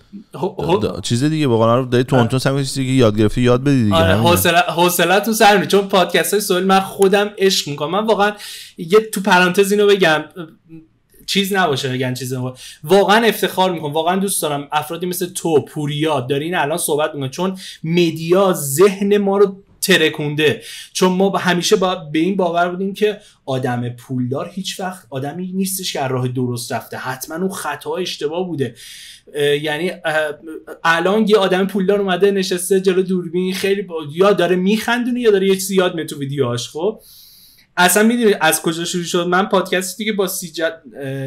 چیز دیگه به قول داری تون تون سم چیزی که یاد گرفتی یاد بدی دیگه. آره حوصله حوصله‌تون سر میره، چون پادکست های سوال من خودم عشق میکنم. من واقعا یه تو پرانتز اینو بگم، چیز نباشه بگن چیز نباشه، واقعا افتخار میکنم، واقعا دوست دارم افرادی مثل تو، پوریا دارین الان صحبت میکنن، چون مدیا ذهن ما رو ترکونده. چون ما همیشه با به این باور بودیم که آدم پولدار هیچ وقت آدمی نیستش که راه درست رفته، حتما اون خطا اشتباه بوده. یعنی الان یه آدم پولدار اومده نشسته جلو دوربین، خیلی با... یا داره میخندونه یا داره یه چیزی یاد میاد تو ویدیوهاش. خب اصلا میدونی از کجا شروع شد؟ من پادکستی که با سیجد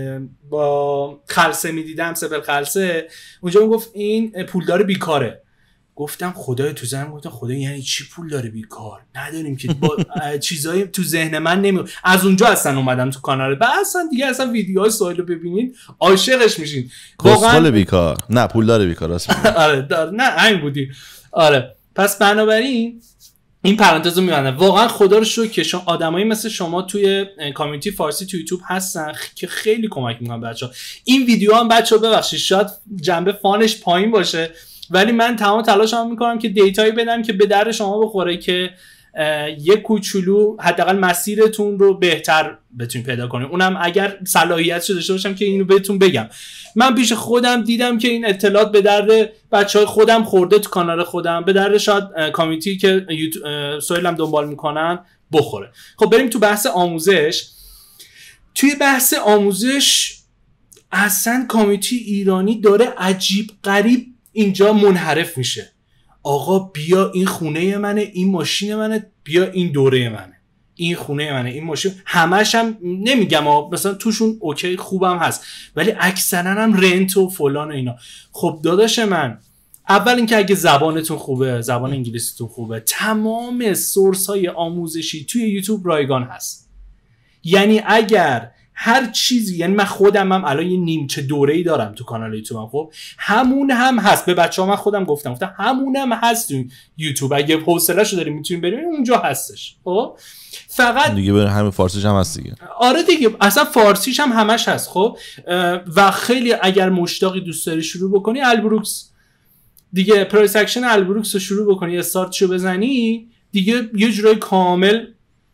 با خلسه میدیدم، سپر خلسه، اونجا میگفت این پولدار بیکاره. گفتم خدای تو ذهنم، گفتم خدای یعنی چی پولدار بیکار؟ نداریم که با چیزایی تو ذهن من نمی. از اونجا اصلا اومدم تو کانال. بعد اصلا دیگه اصلا ویدیوهای سوال رو ببینید عاشقش میشین. واقعا بیکار نه پولدار بیکار است. آره نه همین بودی. آره پس بنابراین این پرانتز رو میبندم. واقعا خدا رو شکر که شما آدمایی مثل شما توی کامیونیتی فارسی تو یوتیوب هستن که خیلی کمک میکنن بچه‌ها. این ویدیو هم بچه‌ها ببخشید شاید جنبه فانش پایین باشه، ولی من تمام تلاشم میکنم که دیتایی بدم که به درد شما بخوره که یک کوچولو حداقل مسیرتون رو بهتر بتونید پیدا کنید. اونم اگر صلاحیتش داشته باشم که اینو بهتون بگم. من پیش خودم دیدم که این اطلاعات به درد بچهای خودم خورده، تو کانال خودم به درد شاید کامیونیتی که سویلم دنبال میکنن بخوره. خب بریم تو بحث آموزش. توی بحث آموزش اصلا کامیونیتی ایرانی داره عجیب غریب اینجا منحرف میشه. آقا بیا این خونه منه، این ماشین منه، بیا این دوره منه، این خونه منه، این ماشین. همش هم نمیگم مثلا توشون اوکی خوبم هست، ولی اکثرا هم رنت و فلان و اینا. خب داداش من، اول اینکه اگه زبانتون خوبه، زبان انگلیسیتون خوبه، تمام سورس های آموزشی توی یوتیوب رایگان هست. یعنی اگر هر چیزی، یعنی من خودم هم الان یه نیمچه دوره‌ای دارم تو کانال یوتیوبم، خب همون هم هست. به بچه‌ها من خودم گفتم گفتم همون هم هست تو یوتیوب، اگه حوصله‌شو داریم میتونیم بریم اونجا هستش. خب فقط دیگه بریم همین فارسیش هم هست دیگه. آره دیگه اصلا فارسیش هم همش هست. خب و خیلی اگر مشتاقی دوست داری شروع بکنی البروکس دیگه، پرایس اکشن البروکس رو شروع بکنی، استارتشو بزنی دیگه، یه جورای کامل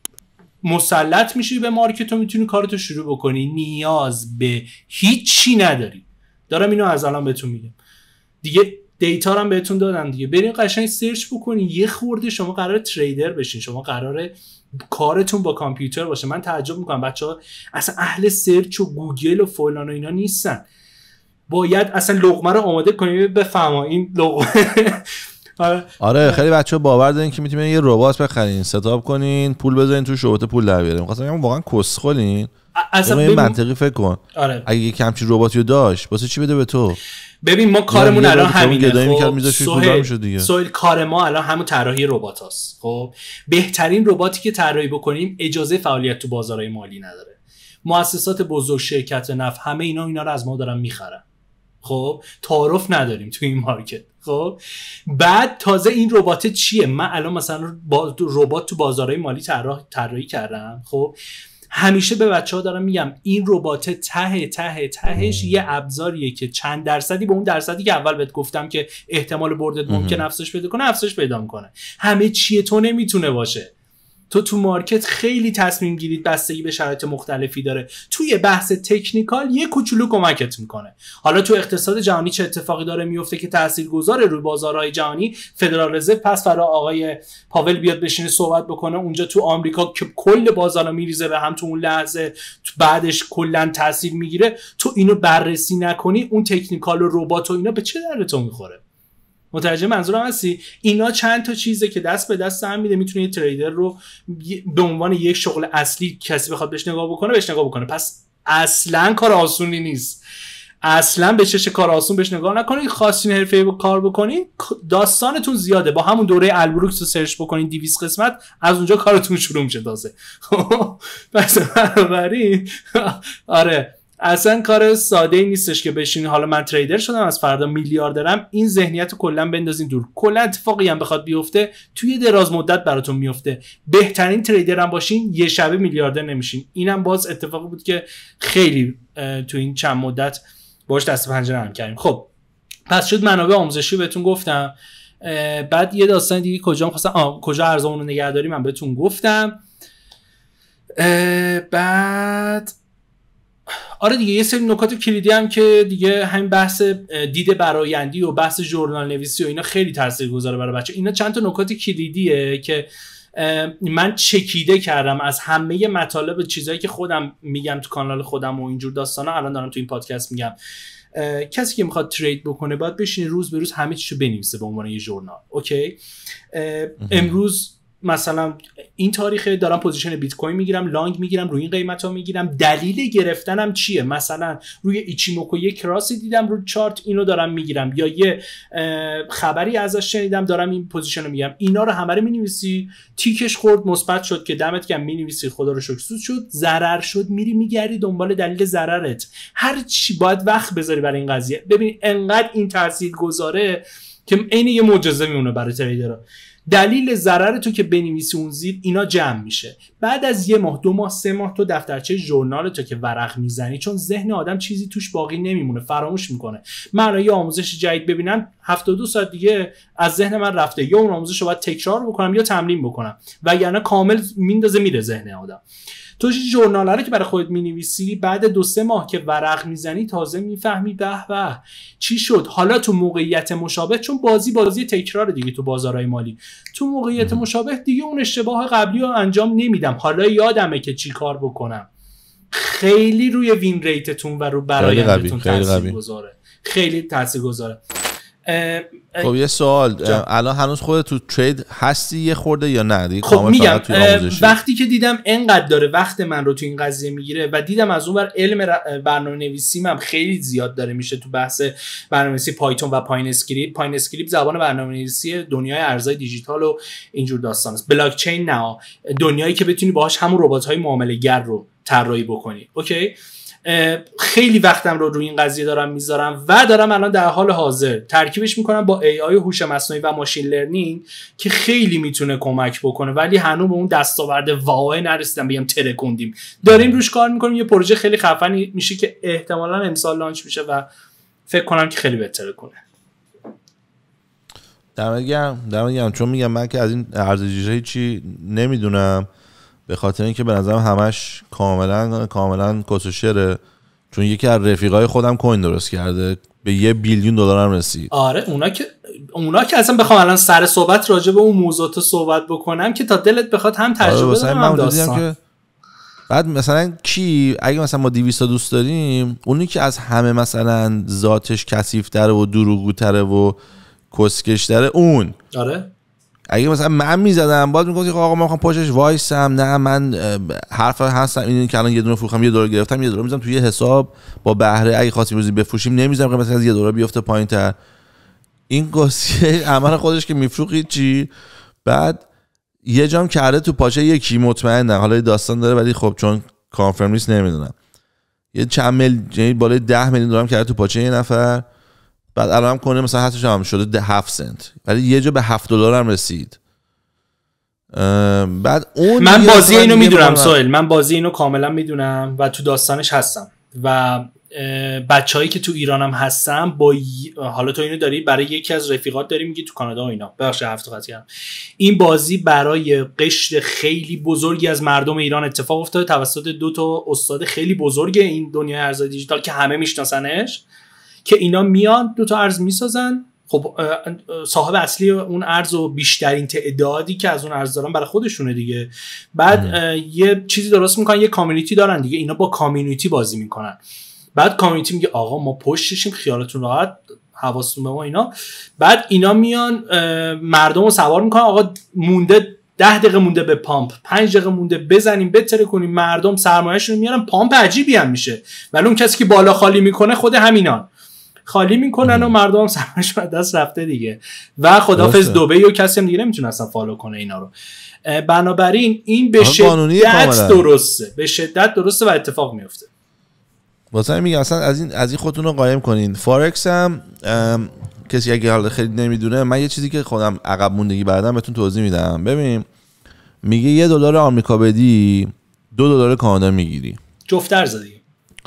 مسلط میشی به مارکت و میتونی کارتو شروع بکنی. نیاز به هیچی نداری. دارم اینو از الان بهتون میگم دیگه. دیتا هم بهتون دادم دیگه. برین قشنگ سرچ بکنین. یه خورده شما قراره تریدر بشین، شما قراره کارتون با کامپیوتر باشه. من تعجب میکنم بچه‌ها اصلا اهل سرچ و گوگل و فلان و اینا نیستن. باید اصلا لقمه رو آماده کنید بفهمید این لقمه. آره خیلی بچه‌ها باور دارن که میتونین یه ربات بخرین، ستاپ کنین، پول بذارین توش، ربات پول در بیاره. می‌خواستم بگم واقعا کسخلین. اصلا این منطقی فکر کن. آره. اگه یه همچین رباتی رو داشت واسه چی بده به تو؟ ببین ما کارمون الان همینه. خب سوهل سوهل کار ما الان همون طراحی رباتاست. خب بهترین رباتی که طراحی بکنیم اجازه فعالیت تو بازارهای مالی نداره. مؤسسات بزرگ، شرکت نفت، همه اینا اینا رو از ما دارن میخرن. خب تعارف نداریم تو این مارکت. خب بعد تازه این ربات چیه؟ من الان مثلا با ربات تو بازارهای مالی طراح طراحی کردم. خب همیشه به بچه‌ها دارم میگم این ربات ته ته تهش یه ابزاریه که چند درصدی به اون درصدی که اول بهت گفتم که احتمال بردت ممکن افزایش پیدا کنه افزایش پیدا میکنه. همه چیه تو نمیتونه باشه. تو تو مارکت خیلی تصمیم گیرید بستگی به شرایط مختلفی داره. توی بحث تکنیکال یه کوچولو کمکت میکنه. حالا تو اقتصاد جهانی چه اتفاقی داره میفته که تاثیرگذار روی بازارهای جهانی؟ فدرال رزرو پس فرا آقای پاول بیاد بشینه صحبت بکنه اونجا تو آمریکا که کل بازارا میریزه به هم تو اون لحظه، تو بعدش کلا تاثیر میگیره. تو اینو بررسی نکنی اون تکنیکال و ربات و اینا به چه دردتون میخوره؟ متوجه منظورم هستی؟ اینا چند تا چیزه که دست به دست هم میده. میتونه یه تریدر رو به عنوان یک شغل اصلی کسی بخواد بهش نگاه بکنه بهش نگاه بکنه. پس اصلا کار آسونی نیست. اصلا به چش کار آسون بهش نگاه نکنید. خواستین حرفه‌ای با کار بکنید داستانتون زیاده. با همون دوره البروکس رو سرچ بکنید دویست قسمت، از اونجا کارتون شروع میشه تازه. پس بنابراین آره اصلا کار ساده ای نیستش که بشین حالا من تریدر شدم از فردا میلیاردرم. این ذهنیت رو کلا بندازین دور. کلا اتفاقی هم بخواد بیفته توی دراز مدت براتون میفته. بهترین تریدر هم باشین یه شبه میلیاردر نمیشین. اینم باز اتفاقی بود که خیلی تو این چند مدت باش دست پنجه نرم کردیم. خب پس شد منابع آموزشی بهتون گفتم. بعد یه داستان دیگه کجا می‌خواستم کجا ارزمون رو نگهداری من بهتون گفتم. بعد آره دیگه یه سری نکات کلیدی هم که دیگه همین بحث دید برآیندی و بحث ژورنال نویسی و اینا خیلی تاثیرگذاره برای بچه. اینا چند تا نکات کلیدیه که من چکیده کردم از همه مطالب چیزایی که خودم میگم تو کانال خودم و اینجور داستانا الان دارم تو این پادکست میگم. کسی که میخواد ترید بکنه باید بشینه روز به روز همه چیشو بنویسه به عنوان یه ژورنال. اوکی امروز مثلا این تاریخه دارم پوزیشن بیت کوین میگیرم، لانگ میگیرم، روی این قیمت ها میگیرم، دلیل گرفتنم چیه؟ مثلا روی ایچیموکو یه کراسی دیدم رو چارت، اینو دارم میگیرم، یا یه خبری ازش شنیدم دارم این پوزیشن رو میگیرم. اینا رو همه رو مینویسی، تیکش خورد مثبت شد که دمت گرم مینویسی خدا رو شکر، سود شد، ضرر شد میری میگردی دنبال دلیل ضررت. هر چی باید وقت بذاری برای این قضیه. ببین انقدر این تاثیرگذاره که عین یه معجزه میمونه برای تریدرها. دلیل ضرر تو که بنویسی اون زیر، اینا جمع میشه. بعد از یه ماه، دو ماه، سه ماه تو دفترچه ژورنال تو که ورق میزنی، چون ذهن آدم چیزی توش باقی نمیمونه، فراموش میکنه. من الان یه آموزش جدید ببینم هفتاد و دو ساعت دیگه از ذهن من رفته، یا اون آموزش رو باید تکرار بکنم یا تمرین بکنم، وگرنه کامل میندازه میره ذهن آدم. تو ژورنال رو که برای خودت می‌نویسی، بعد دو سه ماه که ورق میزنی تازه میفهمی به به چی شد. حالا تو موقعیت مشابه، چون بازی بازی تکرار دیگه تو بازارهای مالی، تو موقعیت مشابه دیگه اون اشتباه قبلی رو انجام نمیدم، حالا یادمه که چی کار بکنم. خیلی روی وین ریتتون و رو برآیندتون تاثیرگذاره، خیلی تاثیرگذاره. خب یه سوال، الان هنوز خودت تو ترید هستی یه خورده یا نه؟ دیگه خب میگم وقتی که دیدم انقدر داره وقت من رو تو این قضیه میگیره و دیدم از اون بر علم برنامه‌نویسیم هم خیلی زیاد داره میشه تو بحث برنامه‌نویسی پایتون و پاین اسکریپت. پاین اسکریپت زبان برنامه‌نویسی دنیای ارزهای دیجیتال و اینجور داستان است. بلاک چین نه، دنیایی که بتونی باهاش همون ربات‌های معامله‌گر رو طراحی بکنی. اوکی، خیلی وقتم رو روی این قضیه دارم میذارم و دارم الان در حال حاضر ترکیبش میکنم با ای آی، هوش مصنوعی و ماشین لرنینگ که خیلی میتونه کمک بکنه، ولی هنوز به اون دستاورد واقعی نرسیدم بگم ترکوندیم. داریم روش کار میکنیم، یه پروژه خیلی خفنی میشه که احتمالاً امسال لانچ میشه و فکر کنم که خیلی بهتره کنه. دمت گرم، دمت گرم. چون میگم من که از این ارز دیجیتال چی نمیدونم، به خاطر اینکه به نظرم همش کاملا کاملا کسوشره. چون یکی از رفیقای خودم کوین درست کرده، به یه بیلیون دلار هم رسید. آره اونا که اونا که اصلا بخوام الان سر صحبت راجع به اون موضوعات صحبت بکنم که تا دلت بخواد هم تجربه آره دارم هم داستان. که بعد مثلا کی اگه مثلا ما دویست دوست داریم، اونی که از همه مثلا ذاتش کثیف‌تره و دروغگوتره و کسکش‌تره اون. آره اگه مثلا من میزدم باید میگفت آقا من میخوام پشتش وایسم، نه من حرف هستم این که الان یه دونه فروختم یه دلار گرفتم یه دلار میذارم توی حساب با بهره، اگه خواستیم روزی بفروشیم نمیذارم مثلا از یه دلار بیفته پایینتر. این قصه عمل خودش که میفروخید چی، بعد یه جام کرده تو پاچه یکی، مطمئنم حالا داستان داره ولی خب چون کانفرم نیست نمیدونم، یه چند میلیون بالای ده میلیون دلار کرده تو پاچه یه نفر، بعد الان هم کنه مثلا حتش هم شده هفت سنت، ولی یه جا به هفت دلار هم رسید. بعد اون من بازی اینو میدونم سوال، من بازی اینو کاملا میدونم و تو داستانش هستم و بچه‌هایی که تو ایرانم هستن با ی... حالا تو اینو داری برای یکی از رفیقات داری میگی تو کانادا و اینا، بخش هفت قطعی هم این بازی برای قشر خیلی بزرگی از مردم ایران اتفاق افتاده توسط دو تا استاد خیلی بزرگ این دنیای ارزهای دیجیتال که همه میشناسنش، که اینا میان دو تا ارز میسازن. خب صاحب اصلی اون ارز و بیشترین تعدادی که از اون ارز دارن برای خودشونه دیگه. بعد یه چیزی درست میکنن، یه کامیونیتی دارن دیگه، اینا با کامیونیتی بازی میکنن. بعد کامیونیتی میگه آقا ما پشتشیم، خیالتون راحت، حواستون به ما اینا. بعد اینا میان مردم رو سوار میکنن، آقا مونده ده دقیقه مونده به پامپ، پنج دقیقه مونده بزنیم بتره کنیم، مردم سرمایه‌شون میارن، پامپ عجیبی هم میشه، ولی اون کسی که بالا خالی میکنه خود همینان خالی میکنن و مردم سرمایه‌شون دست رفته دیگه و خدافظ دبی و کسی هم دیگه نمیتونه اصلا فالو کنه اینا رو. بنابراین این به شدت درسته، به شدت درسته و اتفاق میفته. واسه میگم اصلا از این از این خودتون رو قایم کنین. فارکس هم کسی اگه حالا خیلی نمیدونه، من یه چیزی که خودم عقب موندگی بعدم بهتون توضیح میدم. ببین میگه یه دلار آمریکا بدی دو دلار کانادا میگیری، جفت ارز دیگه.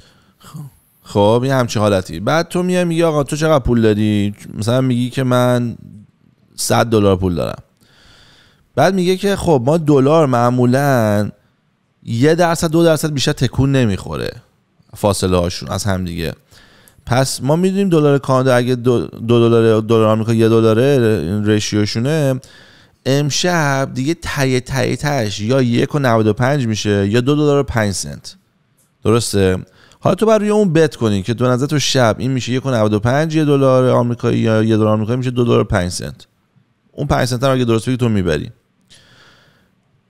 خب یه همچین حالتی. بعد تو میای میگی آقا تو چقدر پول داری، مثلا میگی که من صد دلار پول دارم. بعد میگه که خب ما دلار معمولا یه درصد دو درصد بیشتر تکون نمیخوره فاصله هاشون از هم دیگه. پس ما میدونیم دلار کانادا اگه دو دلار دلار آمریکا یه دلاره ریشیوشونه، امشب دیگه تای تای تاش یا یک و نود و پنج میشه یا دو دلار و پنج سنت. درسته؟ حالا تو باید روی اون بت کنی که تو نظر تو شب این میشه یک و نود و پنج یه دلار آمریکایی یا یه دلار آمریکایی میشه دو دلار و پنج سنت. اون پنج سنت هم اگه درست بگی تو میبری.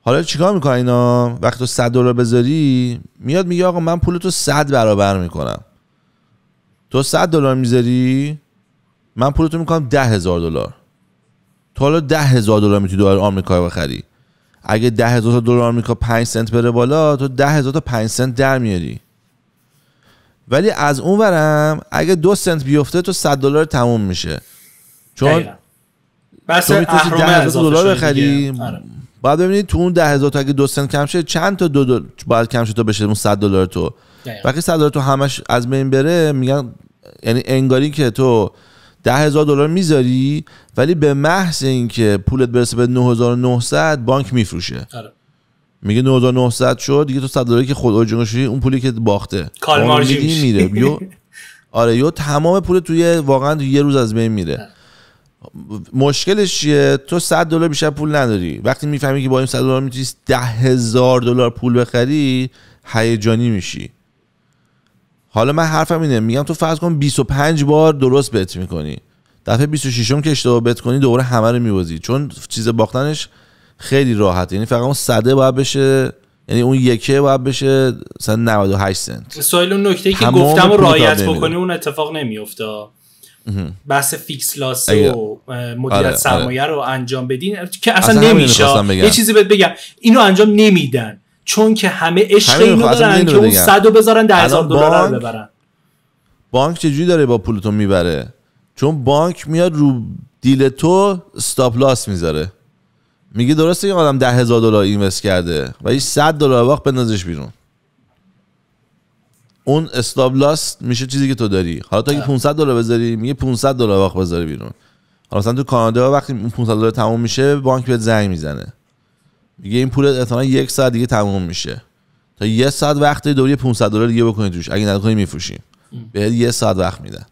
حالا چیکار میکنن اینا؟ وقتی تو صد دلار بذاری میاد میگه آقا من پولتو صد برابر میکنم. تو صد دلار میذاری من پولتو میکنم ده هزار دلار. تو حالا ده هزار دلار میتونی دلار آمریکایی بخری. اگه ده هزار دلار آمریکا پنج سنت بره بالا تو ده هزار تا پنج سنت در میاری. ولی از اون ورم اگه دو سنت بیفته تو صد دلار تموم میشه. چون بس تو میتونی ده هزار دلار بخری. باید ببینید تو اون ده هزار تا اگه دو سنت کم شه چند تا دو دلار باید کم شه تا بشه اون صد دلار تو. وقتی صد دلار تو همش از بین بره میگن یعنی انگاری که تو ده هزار دلار میذاری ولی به محض اینکه پولت برسه به نه هزار و نهصد بانک میفروشه. آره. میگه نه هزار و نهصد شد دیگه تو صد دلاری که خود اورجینال شدی اون پولی که باخته کال مارژین میره. یو آره یو تمام پول توی واقعا توی یه روز از بین میره. مشکلش چیه؟ تو صد دلار بیشتر پول نداری. وقتی میفهمی که با این صد دلار میتونی ده هزار دلار پول بخری هیجانی میشی. حالا من حرفم اینه، میگم تو فرض کن بیست و پنج بار درست بت میکنی، دفعه بیست و شش م که اشتباه بت کنی دوباره همه رو میوازی، چون چیز باختنش خیلی راحته. یعنی فقط اون صده باید بشه، یعنی اون یکه باید بشه مثلا نود و هشت سنت. سوال اون نکته‌ای که گفتم رو رعایت بکنی اون اتفاق نمیفته. بحث فیکس لاس و مدیریت آره، سرمایه آره. رو انجام بدین که اصلا, اصلا نمیشه. یه چیزی بهت بگم، اینو انجام نمیدن چون که همه عشق اینو دارن که اون صد رو بذارن ده هزار دلار رو ببرن. بانک چجوری داره با پولتو میبره؟ چون بانک میاد رو دیل تو استاپ لاس میذاره، میگه درسته این آدم ده هزار دلار اینوست کرده ولی صد دلار وقت بندازش بیرون. اون استاپ لاس میشه چیزی که تو داری. حالا تا اگه پانصد دلار بذاری میگه پانصد دلار وقت بذاری بیرون. حالا مثلا تو کانادا وقتی اون پانصد دلار تموم میشه بانک بهت زنگ میزنه میگه این پول احتمالاً یک ساعت دیگه تموم میشه، تا یه ساعت وقت دوری پانصد دلار دیگه بکنی توش، اگه نکنی میفروشیم. بهت یه ساعت وقت میدن.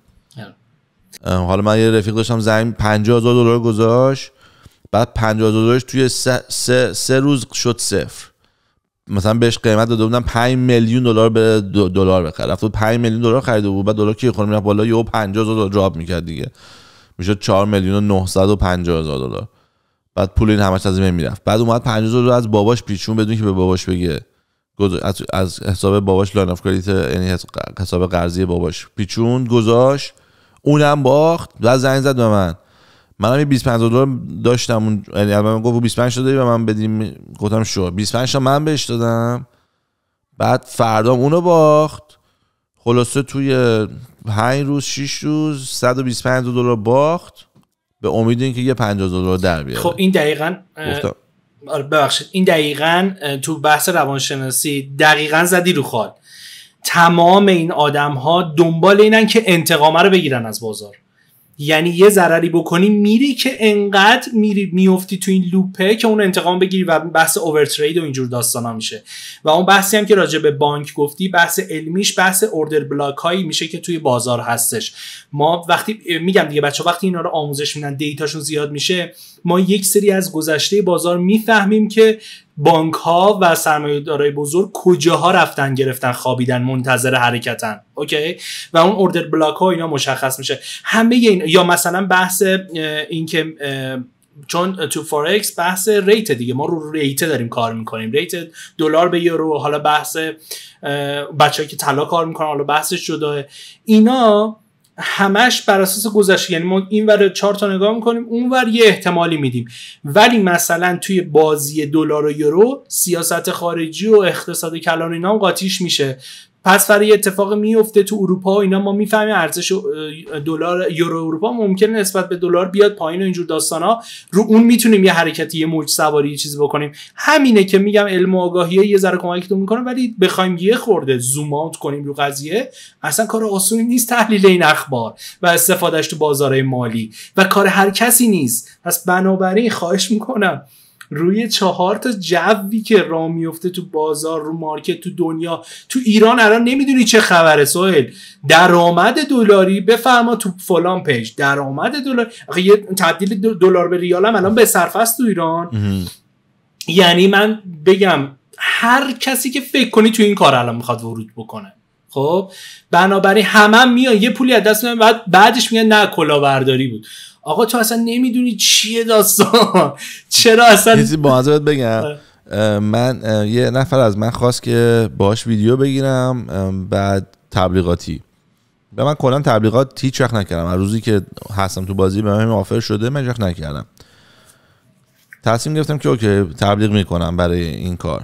حالا من یه رفیق داشتم زنگ پنجاه هزار دلار گذاشت، بعد پنجاه هزار دلارش توی سه, سه, سه روز شد صفر. مثلا بهش قیمت داده بودن پنج میلیون دلار به دلار بخره، رفت پنج میلیون دلار خریده بود، بعد دلار که خورد میرفت بالا یهو پنجاه هزار دلار دراپ میکرد دیگه، میشد چهار میلیون و نهصد و پنجاه هزار دلار. بعد پول این همش از این میرفت. بعد اومد پنجاه هزار دلار از باباش پیچون بدون که به باباش بگه، از از حساب باباش لاین اف کردیت، یعنی حساب قرضی باباش پیچون گذاشت، اونم باخت. بعد زنگ زد به من، منم یه بیست و پنج دلار داشتم اون، یعنی من گفت بیست و پنج تا داری و من بدیم، گفتم شو بیست و پنج تا من بهش دادم. بعد فردام اونو باخت. خلاصه توی پنج روز شش روز صد و بیست و پنج دلار باخت به امید اینکه یه پنجاه دلار در بیاره. خب این دقیقاً ببخشید این دقیقاً تو بحث روانشناسی دقیقاً زدی رو خال. تمام این آدم‌ها دنبال اینن که انتقامه رو بگیرن از بازار. یعنی یه ضرری بکنی میری که انقدر میری میافتی تو این لوپه که اون انتقام بگیری و بحث اوورترید و اینجور داستانا میشه. و اون بحثی هم که راجع به بانک گفتی، بحث علمیش بحث اوردر بلاک هایی میشه که توی بازار هستش. ما وقتی میگم دیگه بچه وقتی اینا رو آموزش میدن دیتاشون زیاد میشه، ما یک سری از گذشته بازار میفهمیم که بانک ها و سرمایه‌دارای بزرگ کجاها رفتن گرفتن خوابیدن منتظر حرکتن. اوکی؟ و اون اوردر بلاک ها اینا مشخص میشه. همه این یا مثلا بحث این که چون تو فورکس بحث ریت دیگه، ما رو ریت داریم کار میکنیم، ریت دلار به یورو، حالا بحث بچه‌ای که طلا کار میکنن حالا بحثش جداه. اینا همش بر اساس گذشته، یعنی ما این ور چهار تا نگاه میکنیم اون ور یه احتمالی میدیم. ولی مثلا توی بازی دلار و یورو سیاست خارجی و اقتصاد کلان اینا هم قاطیش میشه. پس فردا یه اتفاق میفته تو اروپا و اینا، ما میفهمیم ارزش دلار یورو اروپا ممکنه نسبت به دلار بیاد پایین و اینجور داستانا، رو اون میتونیم یه حرکتی یه موج سواری یه چیزی بکنیم. همینه که میگم علم و آگاهی یه ذره کمکتون میکنه، ولی بخوایم یه خورده زوم اوت کنیم رو قضیه اصلا کار آسونی نیست تحلیل این اخبار و استفادهش تو بازارهای مالی و کار هر کسی نیست. پس بنابراین خواهش میکنم روی چهار تا جوی که راه میفته تو بازار، رو مارکت، تو دنیا، تو ایران الان نمیدونی چه خبره سهیل. درآمد دلاری بفرما تو فلان پیج، درآمد دلار، آخه یه تبدیل دلار به ریال هم الان به صرفه است تو ایران. یعنی من بگم هر کسی که فکر کنی تو این کار الان میخواد ورود بکنه. خب بنابراین همه هم میان یه پولی از دست میدن، بعد بعدش میگن نه کلاهبرداری بود. آقا تو اصلا نمیدونی چیه داستان. چرا اصلا چیزی با حضرت بگم من یه نفر از من خواست که باهاش ویدیو بگیرم، بعد تبلیغاتی. به من کلا تبلیغات هیچ وقت نکردم. از روزی که هستم تو بازی به من آفر شده من هیچ وقت نکردم. تصمیم گرفتم که اوکی تبلیغ میکنم برای این کار.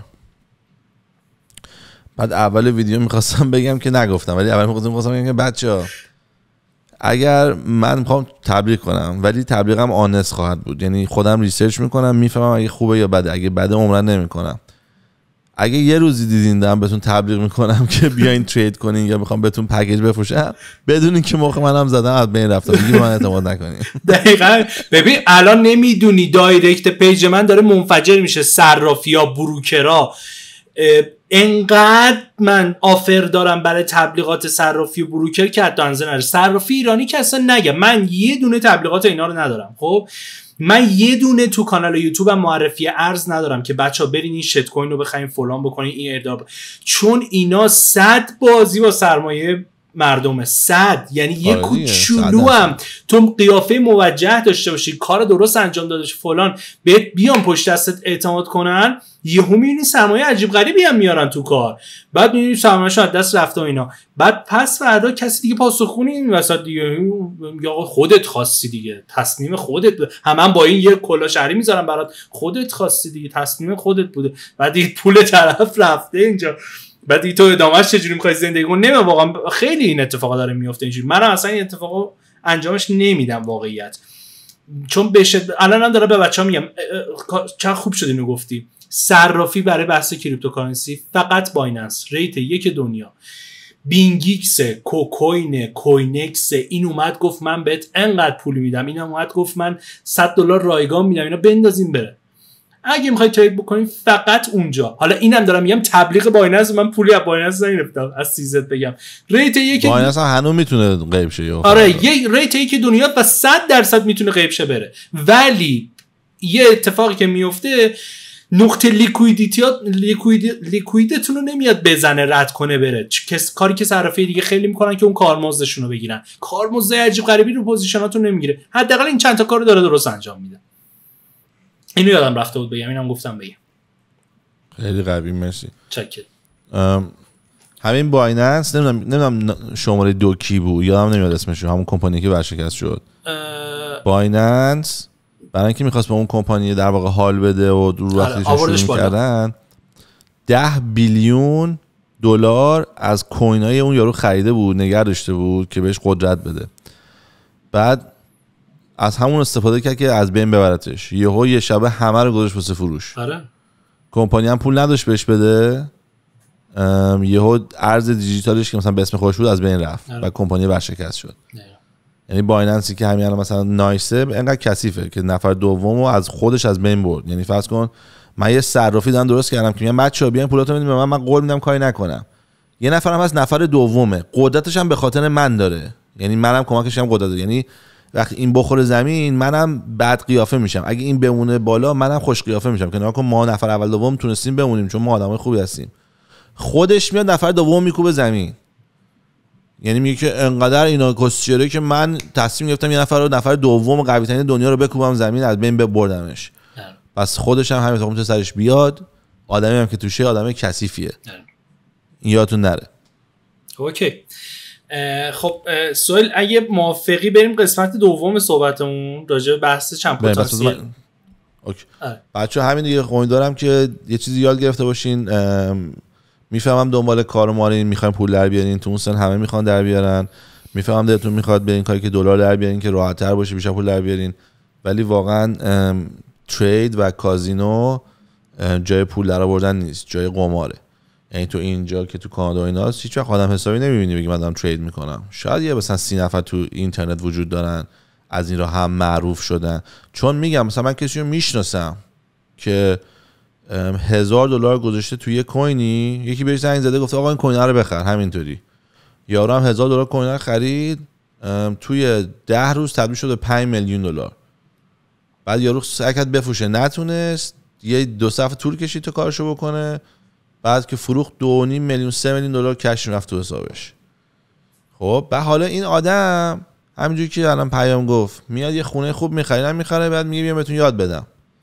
بعد اول ویدیو میخواستم بگم که نگفتم، ولی اول میخواستم بگم که بچه‌ها اگر من میخوام تبلیغ کنم ولی تبلیغم آنست خواهد بود، یعنی خودم ریسرچ میکنم میفهمم اگه خوبه یا بده، اگه بده عمرن نمیکنم. اگه یه روزی دیدین دارم بهتون تبلیغ میکنم که بیاین ترید کنین یا میخوام بهتون پکیج بفروشم، بدونین که موقع منم زدم از بین رفتم، دیگه من اعتماد نکنین. دقیقاً. ببین الان نمیدونی دایرکت پیج من داره منفجر میشه، صرافی‌ها، بروکرها، انقدر من آفر دارم برای تبلیغات صرافی و بروکر که حتی اندازه نره. صرافی ایرانی که اصلا نگم، من یه دونه تبلیغات اینا رو ندارم. خب من یه دونه تو کانال یوتیوبم معرفی ارز ندارم که بچا برین این شت کوین رو بخرین فلان بکنین این ایردراپ، چون اینا صد بازی با سرمایه مردمه، صد، یعنی یه کوچولو هم تو قیافه موجه داشته باشی، کار درست انجام داده باشی فلان، بهت بیان پشت دستت اعتماد کنن، یهو میبینی سرمایه عجیب غریبی هم میارن تو کار، بعد میبینی سرمایه‌شون از دست رفته و اینا، بعد پس فردا کسی دیگه پاسخگوی این وسط دیگه، یا خودت خواستی دیگه، تصمیم خودت، همه هم با این یه کلا شهری میذارن برات، خودت خواستی دیگه، تصمیم خودت بوده، بعد دیگه پول طرف رفته اینجا، بعد دیگه تو ادامهش چجوری می‌خوای زندگی کنی؟ نمیدونم واقعا خیلی این اتفاقا داره میفته اینجوری. من اصلا این اتفاقو انجامش نمیدم واقعیت، چون بشه الان هم داره به بچه‌ها میگم چقدر خوب شد اینو گفتی، صرافی برای بحث کریپتوکارنسی فقط بایننس، ریت یک دنیا، بینگیکس، کوکوین، کوینکس، این اومد گفت من بهت انقدر پول میدم، این اومد گفت من صد دلار رایگان میدم، اینا بندازیم بره. اگه میخوای ترید بکنین فقط اونجا. حالا اینم دارم میگم تبلیغ بایننس، من پولی از بایننس نگرفتم، از سیزت بگم ریت یک بایننس هم هنوز میتونه غیب شه. آره یک ریت یک دنیا و صد درصد میتونه غیب شه بره، ولی یه اتفاقی که میفته نقطه لیکویدیتیات لیکوید لیکویدتون رو نمیاد بزنه رد کنه بره، کس کاری که صرافی دیگه خیلی میکنن که اون کارمزدشون رو بگیرن، کارمزد عجیب غریبی رو پوزیشناتون نمیگیره، حداقل این چند تا کارو داره درست انجام میده. اینو یادم رفته بود بگم، اینم گفتم بگم. خیلی قوی، مرسی. چکر. همین بایننس نمیدونم نمیدونم شماره دو کی بود، یادم نمیاد اسمش، همون کمپانی که ورشکست شد. بایننس برای اینکه میخواست به اون کمپانی در واقع حال بده و رو وقتش شروع می‌کردن، ده بیلیون دلار از کوینای اون یارو خریده بود، نگه داشته بود که بهش قدرت بده. بعد از همون استفاده کرد که از بین ببرتش، یهو یه شبه همه رو گذاشت واسه فروش. آره. کمپانی هم پول نداشت بهش بده، یهو ارز دیجیتالش که مثلا به اسم خودش بود از بین رفت. آره. و کمپانی ورشکست شد. آره. یعنی بایننسی که همین الان مثلا نایسه انقدر کثیفه که نفر دومو از خودش از بین برد. یعنی فرض کن من یه صرافی دارم درست کردم که میگم بچه‌ها بیاین پولاتون بدین به من، من قول میدم کاری نکنم. یه نفرم هست نفر دومه، قدرتش هم به خاطر من داره، یعنی منم کمکش هم قدرت داره، یعنی وقتی این بخوره زمین منم بد قیافه میشم، اگه این بمونه بالا منم خوش قیافه میشم که ناکن ما نفر اول دوم تونستیم بمونیم چون ما آدمای خوبی هستیم. خودش میاد نفر دوم میکوبه زمین، یعنی میگه که انقدر اینا کسچره که من تصمیم گرفتم یه نفر رو نفر دوم قوی ترین دنیا رو بکوبم زمین، از بین ببردمش. پس خودش هم همین تو سرش بیاد، آدمی هم که توشه آدم کثیفیه. این یادتون نره. اوکی. خب سوال اگه موافقی بریم قسمت دوم صحبتمون راجع به بحث چند پتانسیل. من... اوکی. بچه همین دیگه امیدوارم که یه چیزی یاد گرفته باشین. میفهمم دنبال کار مارین، میخواین پول در بیارین، تو اون سن همه میخوان در بیارن، میفهمم دلتون میخواد به این کاری که دلار در بیارین که راحت تر باشه بیشتر پول در بیارین، ولی واقعا ترید و کازینو جای پول در آوردن نیست، جای قماره. یعنی تو اینجا که تو کانادا و ایناست هیچ وقت آدم حسابی نمیبینی بگی من دارم ترید میکنم. شاید یه مثلا سی نفر تو اینترنت وجود دارن از این راه هم معروف شدن، چون میگم مثلا من کسی رو میشناسم که هزار دلار گذاشته توی یه کوینی، یکی بهش زنگ زده گفته آقا این کوین رو بخر، همینطوری یارو هم هزار دلار کوین رو خرید، توی ده روز تبدیل شد به پنج میلیون دلار. بعد یارو سعی کرد بفروشه نتونست، یه دو صفحه طول کشید تا کارشو بکنه، بعد که فروخت دو و نیم میلیون سه میلیون دلار کش رفت تو حسابش. خب بعد حالا این آدم همینجوری که الان پیام گفت میاد یه خونه خوب میخره، میخره بعد میگه بیام بهتون یاد بدم.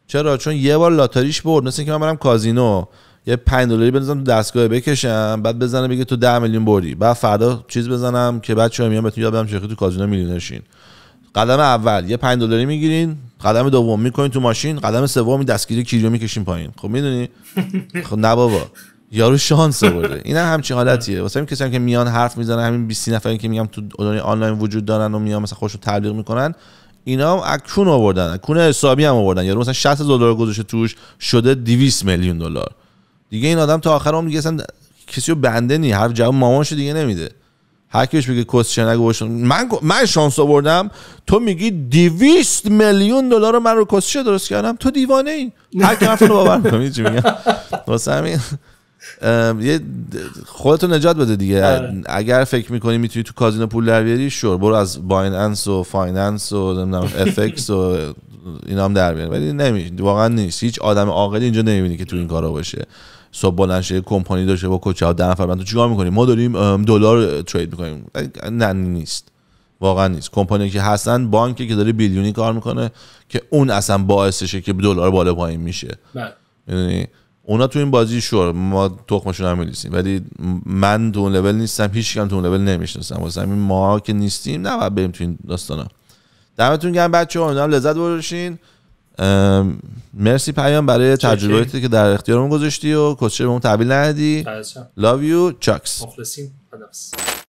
چرا؟ چون یه بار لاتاریش برد، مثل اینکه من برم کازینو یه پنج دلاری بزنم تو دستگاه بکشم، بعد بزنه بگه تو ده میلیون بردی، بعد فردا چیز بزنم که بچه‌ها میان بهتون یاد بدم چجوری تو کازینو میلیونرشین. قدم اول یه پنج دلاری میگیرین، قدم دوم میکنین تو ماشین، قدم سوم دستگیری کیریو میکشین پایین. خب میدونی؟ خب نه بابا، یارو شانس آورده. اینا همچین حالتیه. واسه همین کسایی که میان حرف میزنن، همین بیست نفری که میگم تو دنیای آنلاین وجود دارن و میان مثلا خودشون تبلیغ میکنن، اینا هم اکون آوردن، اکون حسابی هم آوردن. یارو مثلا شصت دلار گذاشته توش، شده دویست میلیون دلار. دیگه این آدم تا آخر عمر دیگه اصلا کسی رو بنده نی، حرف جواب مامانش دیگه نمیده. هر کیش بگه کس نگو، من من شانس آوردم، تو میگی دویست میلیون دلار رو من رو کسچه درست کردم، تو دیوانه ای. هر کی حرفو باور میکنه چی میگم. واسه همین یه خودتو نجات بده دیگه. اگر فکر میکنی میتونی تو کازینو پول در بیاری، شور برو از بایننس و فایننس و نمیدونم اف ایکس و اینا هم در بیار، ولی نمیشه، واقعا نیست. هیچ آدم عاقلی اینجا نمیبینی که تو این کارا باشه. صبح بلند شه کمپانی داشته با کوچه‌ها ده نفر، من تو چیکار می‌کنی؟ ما داریم دلار ترید می‌کنیم. نه نیست، واقعا نیست. کمپانی که هستن بانکی که داره بیلیونی کار میکنه که اون اصلا باعثشه که دلار بالا پایین میشه. یعنی اونا تو این بازی شور ما تخمشون هم می‌ریزیم، ولی من تو اون لول نیستم، هیچ کم تو اون لول نمیشناسم. واسه همین ما که نیستیم نباید بریم تو این داستانا. دمتون گرم بچه‌ها، امیدوارم لذت ببرین. مرسی پیام برای تجربهاتی که در اختیارمون گذاشتی و کوچه بهمون تحویل ندادی. Love you چاکس. مخلصیم. خداحافظ.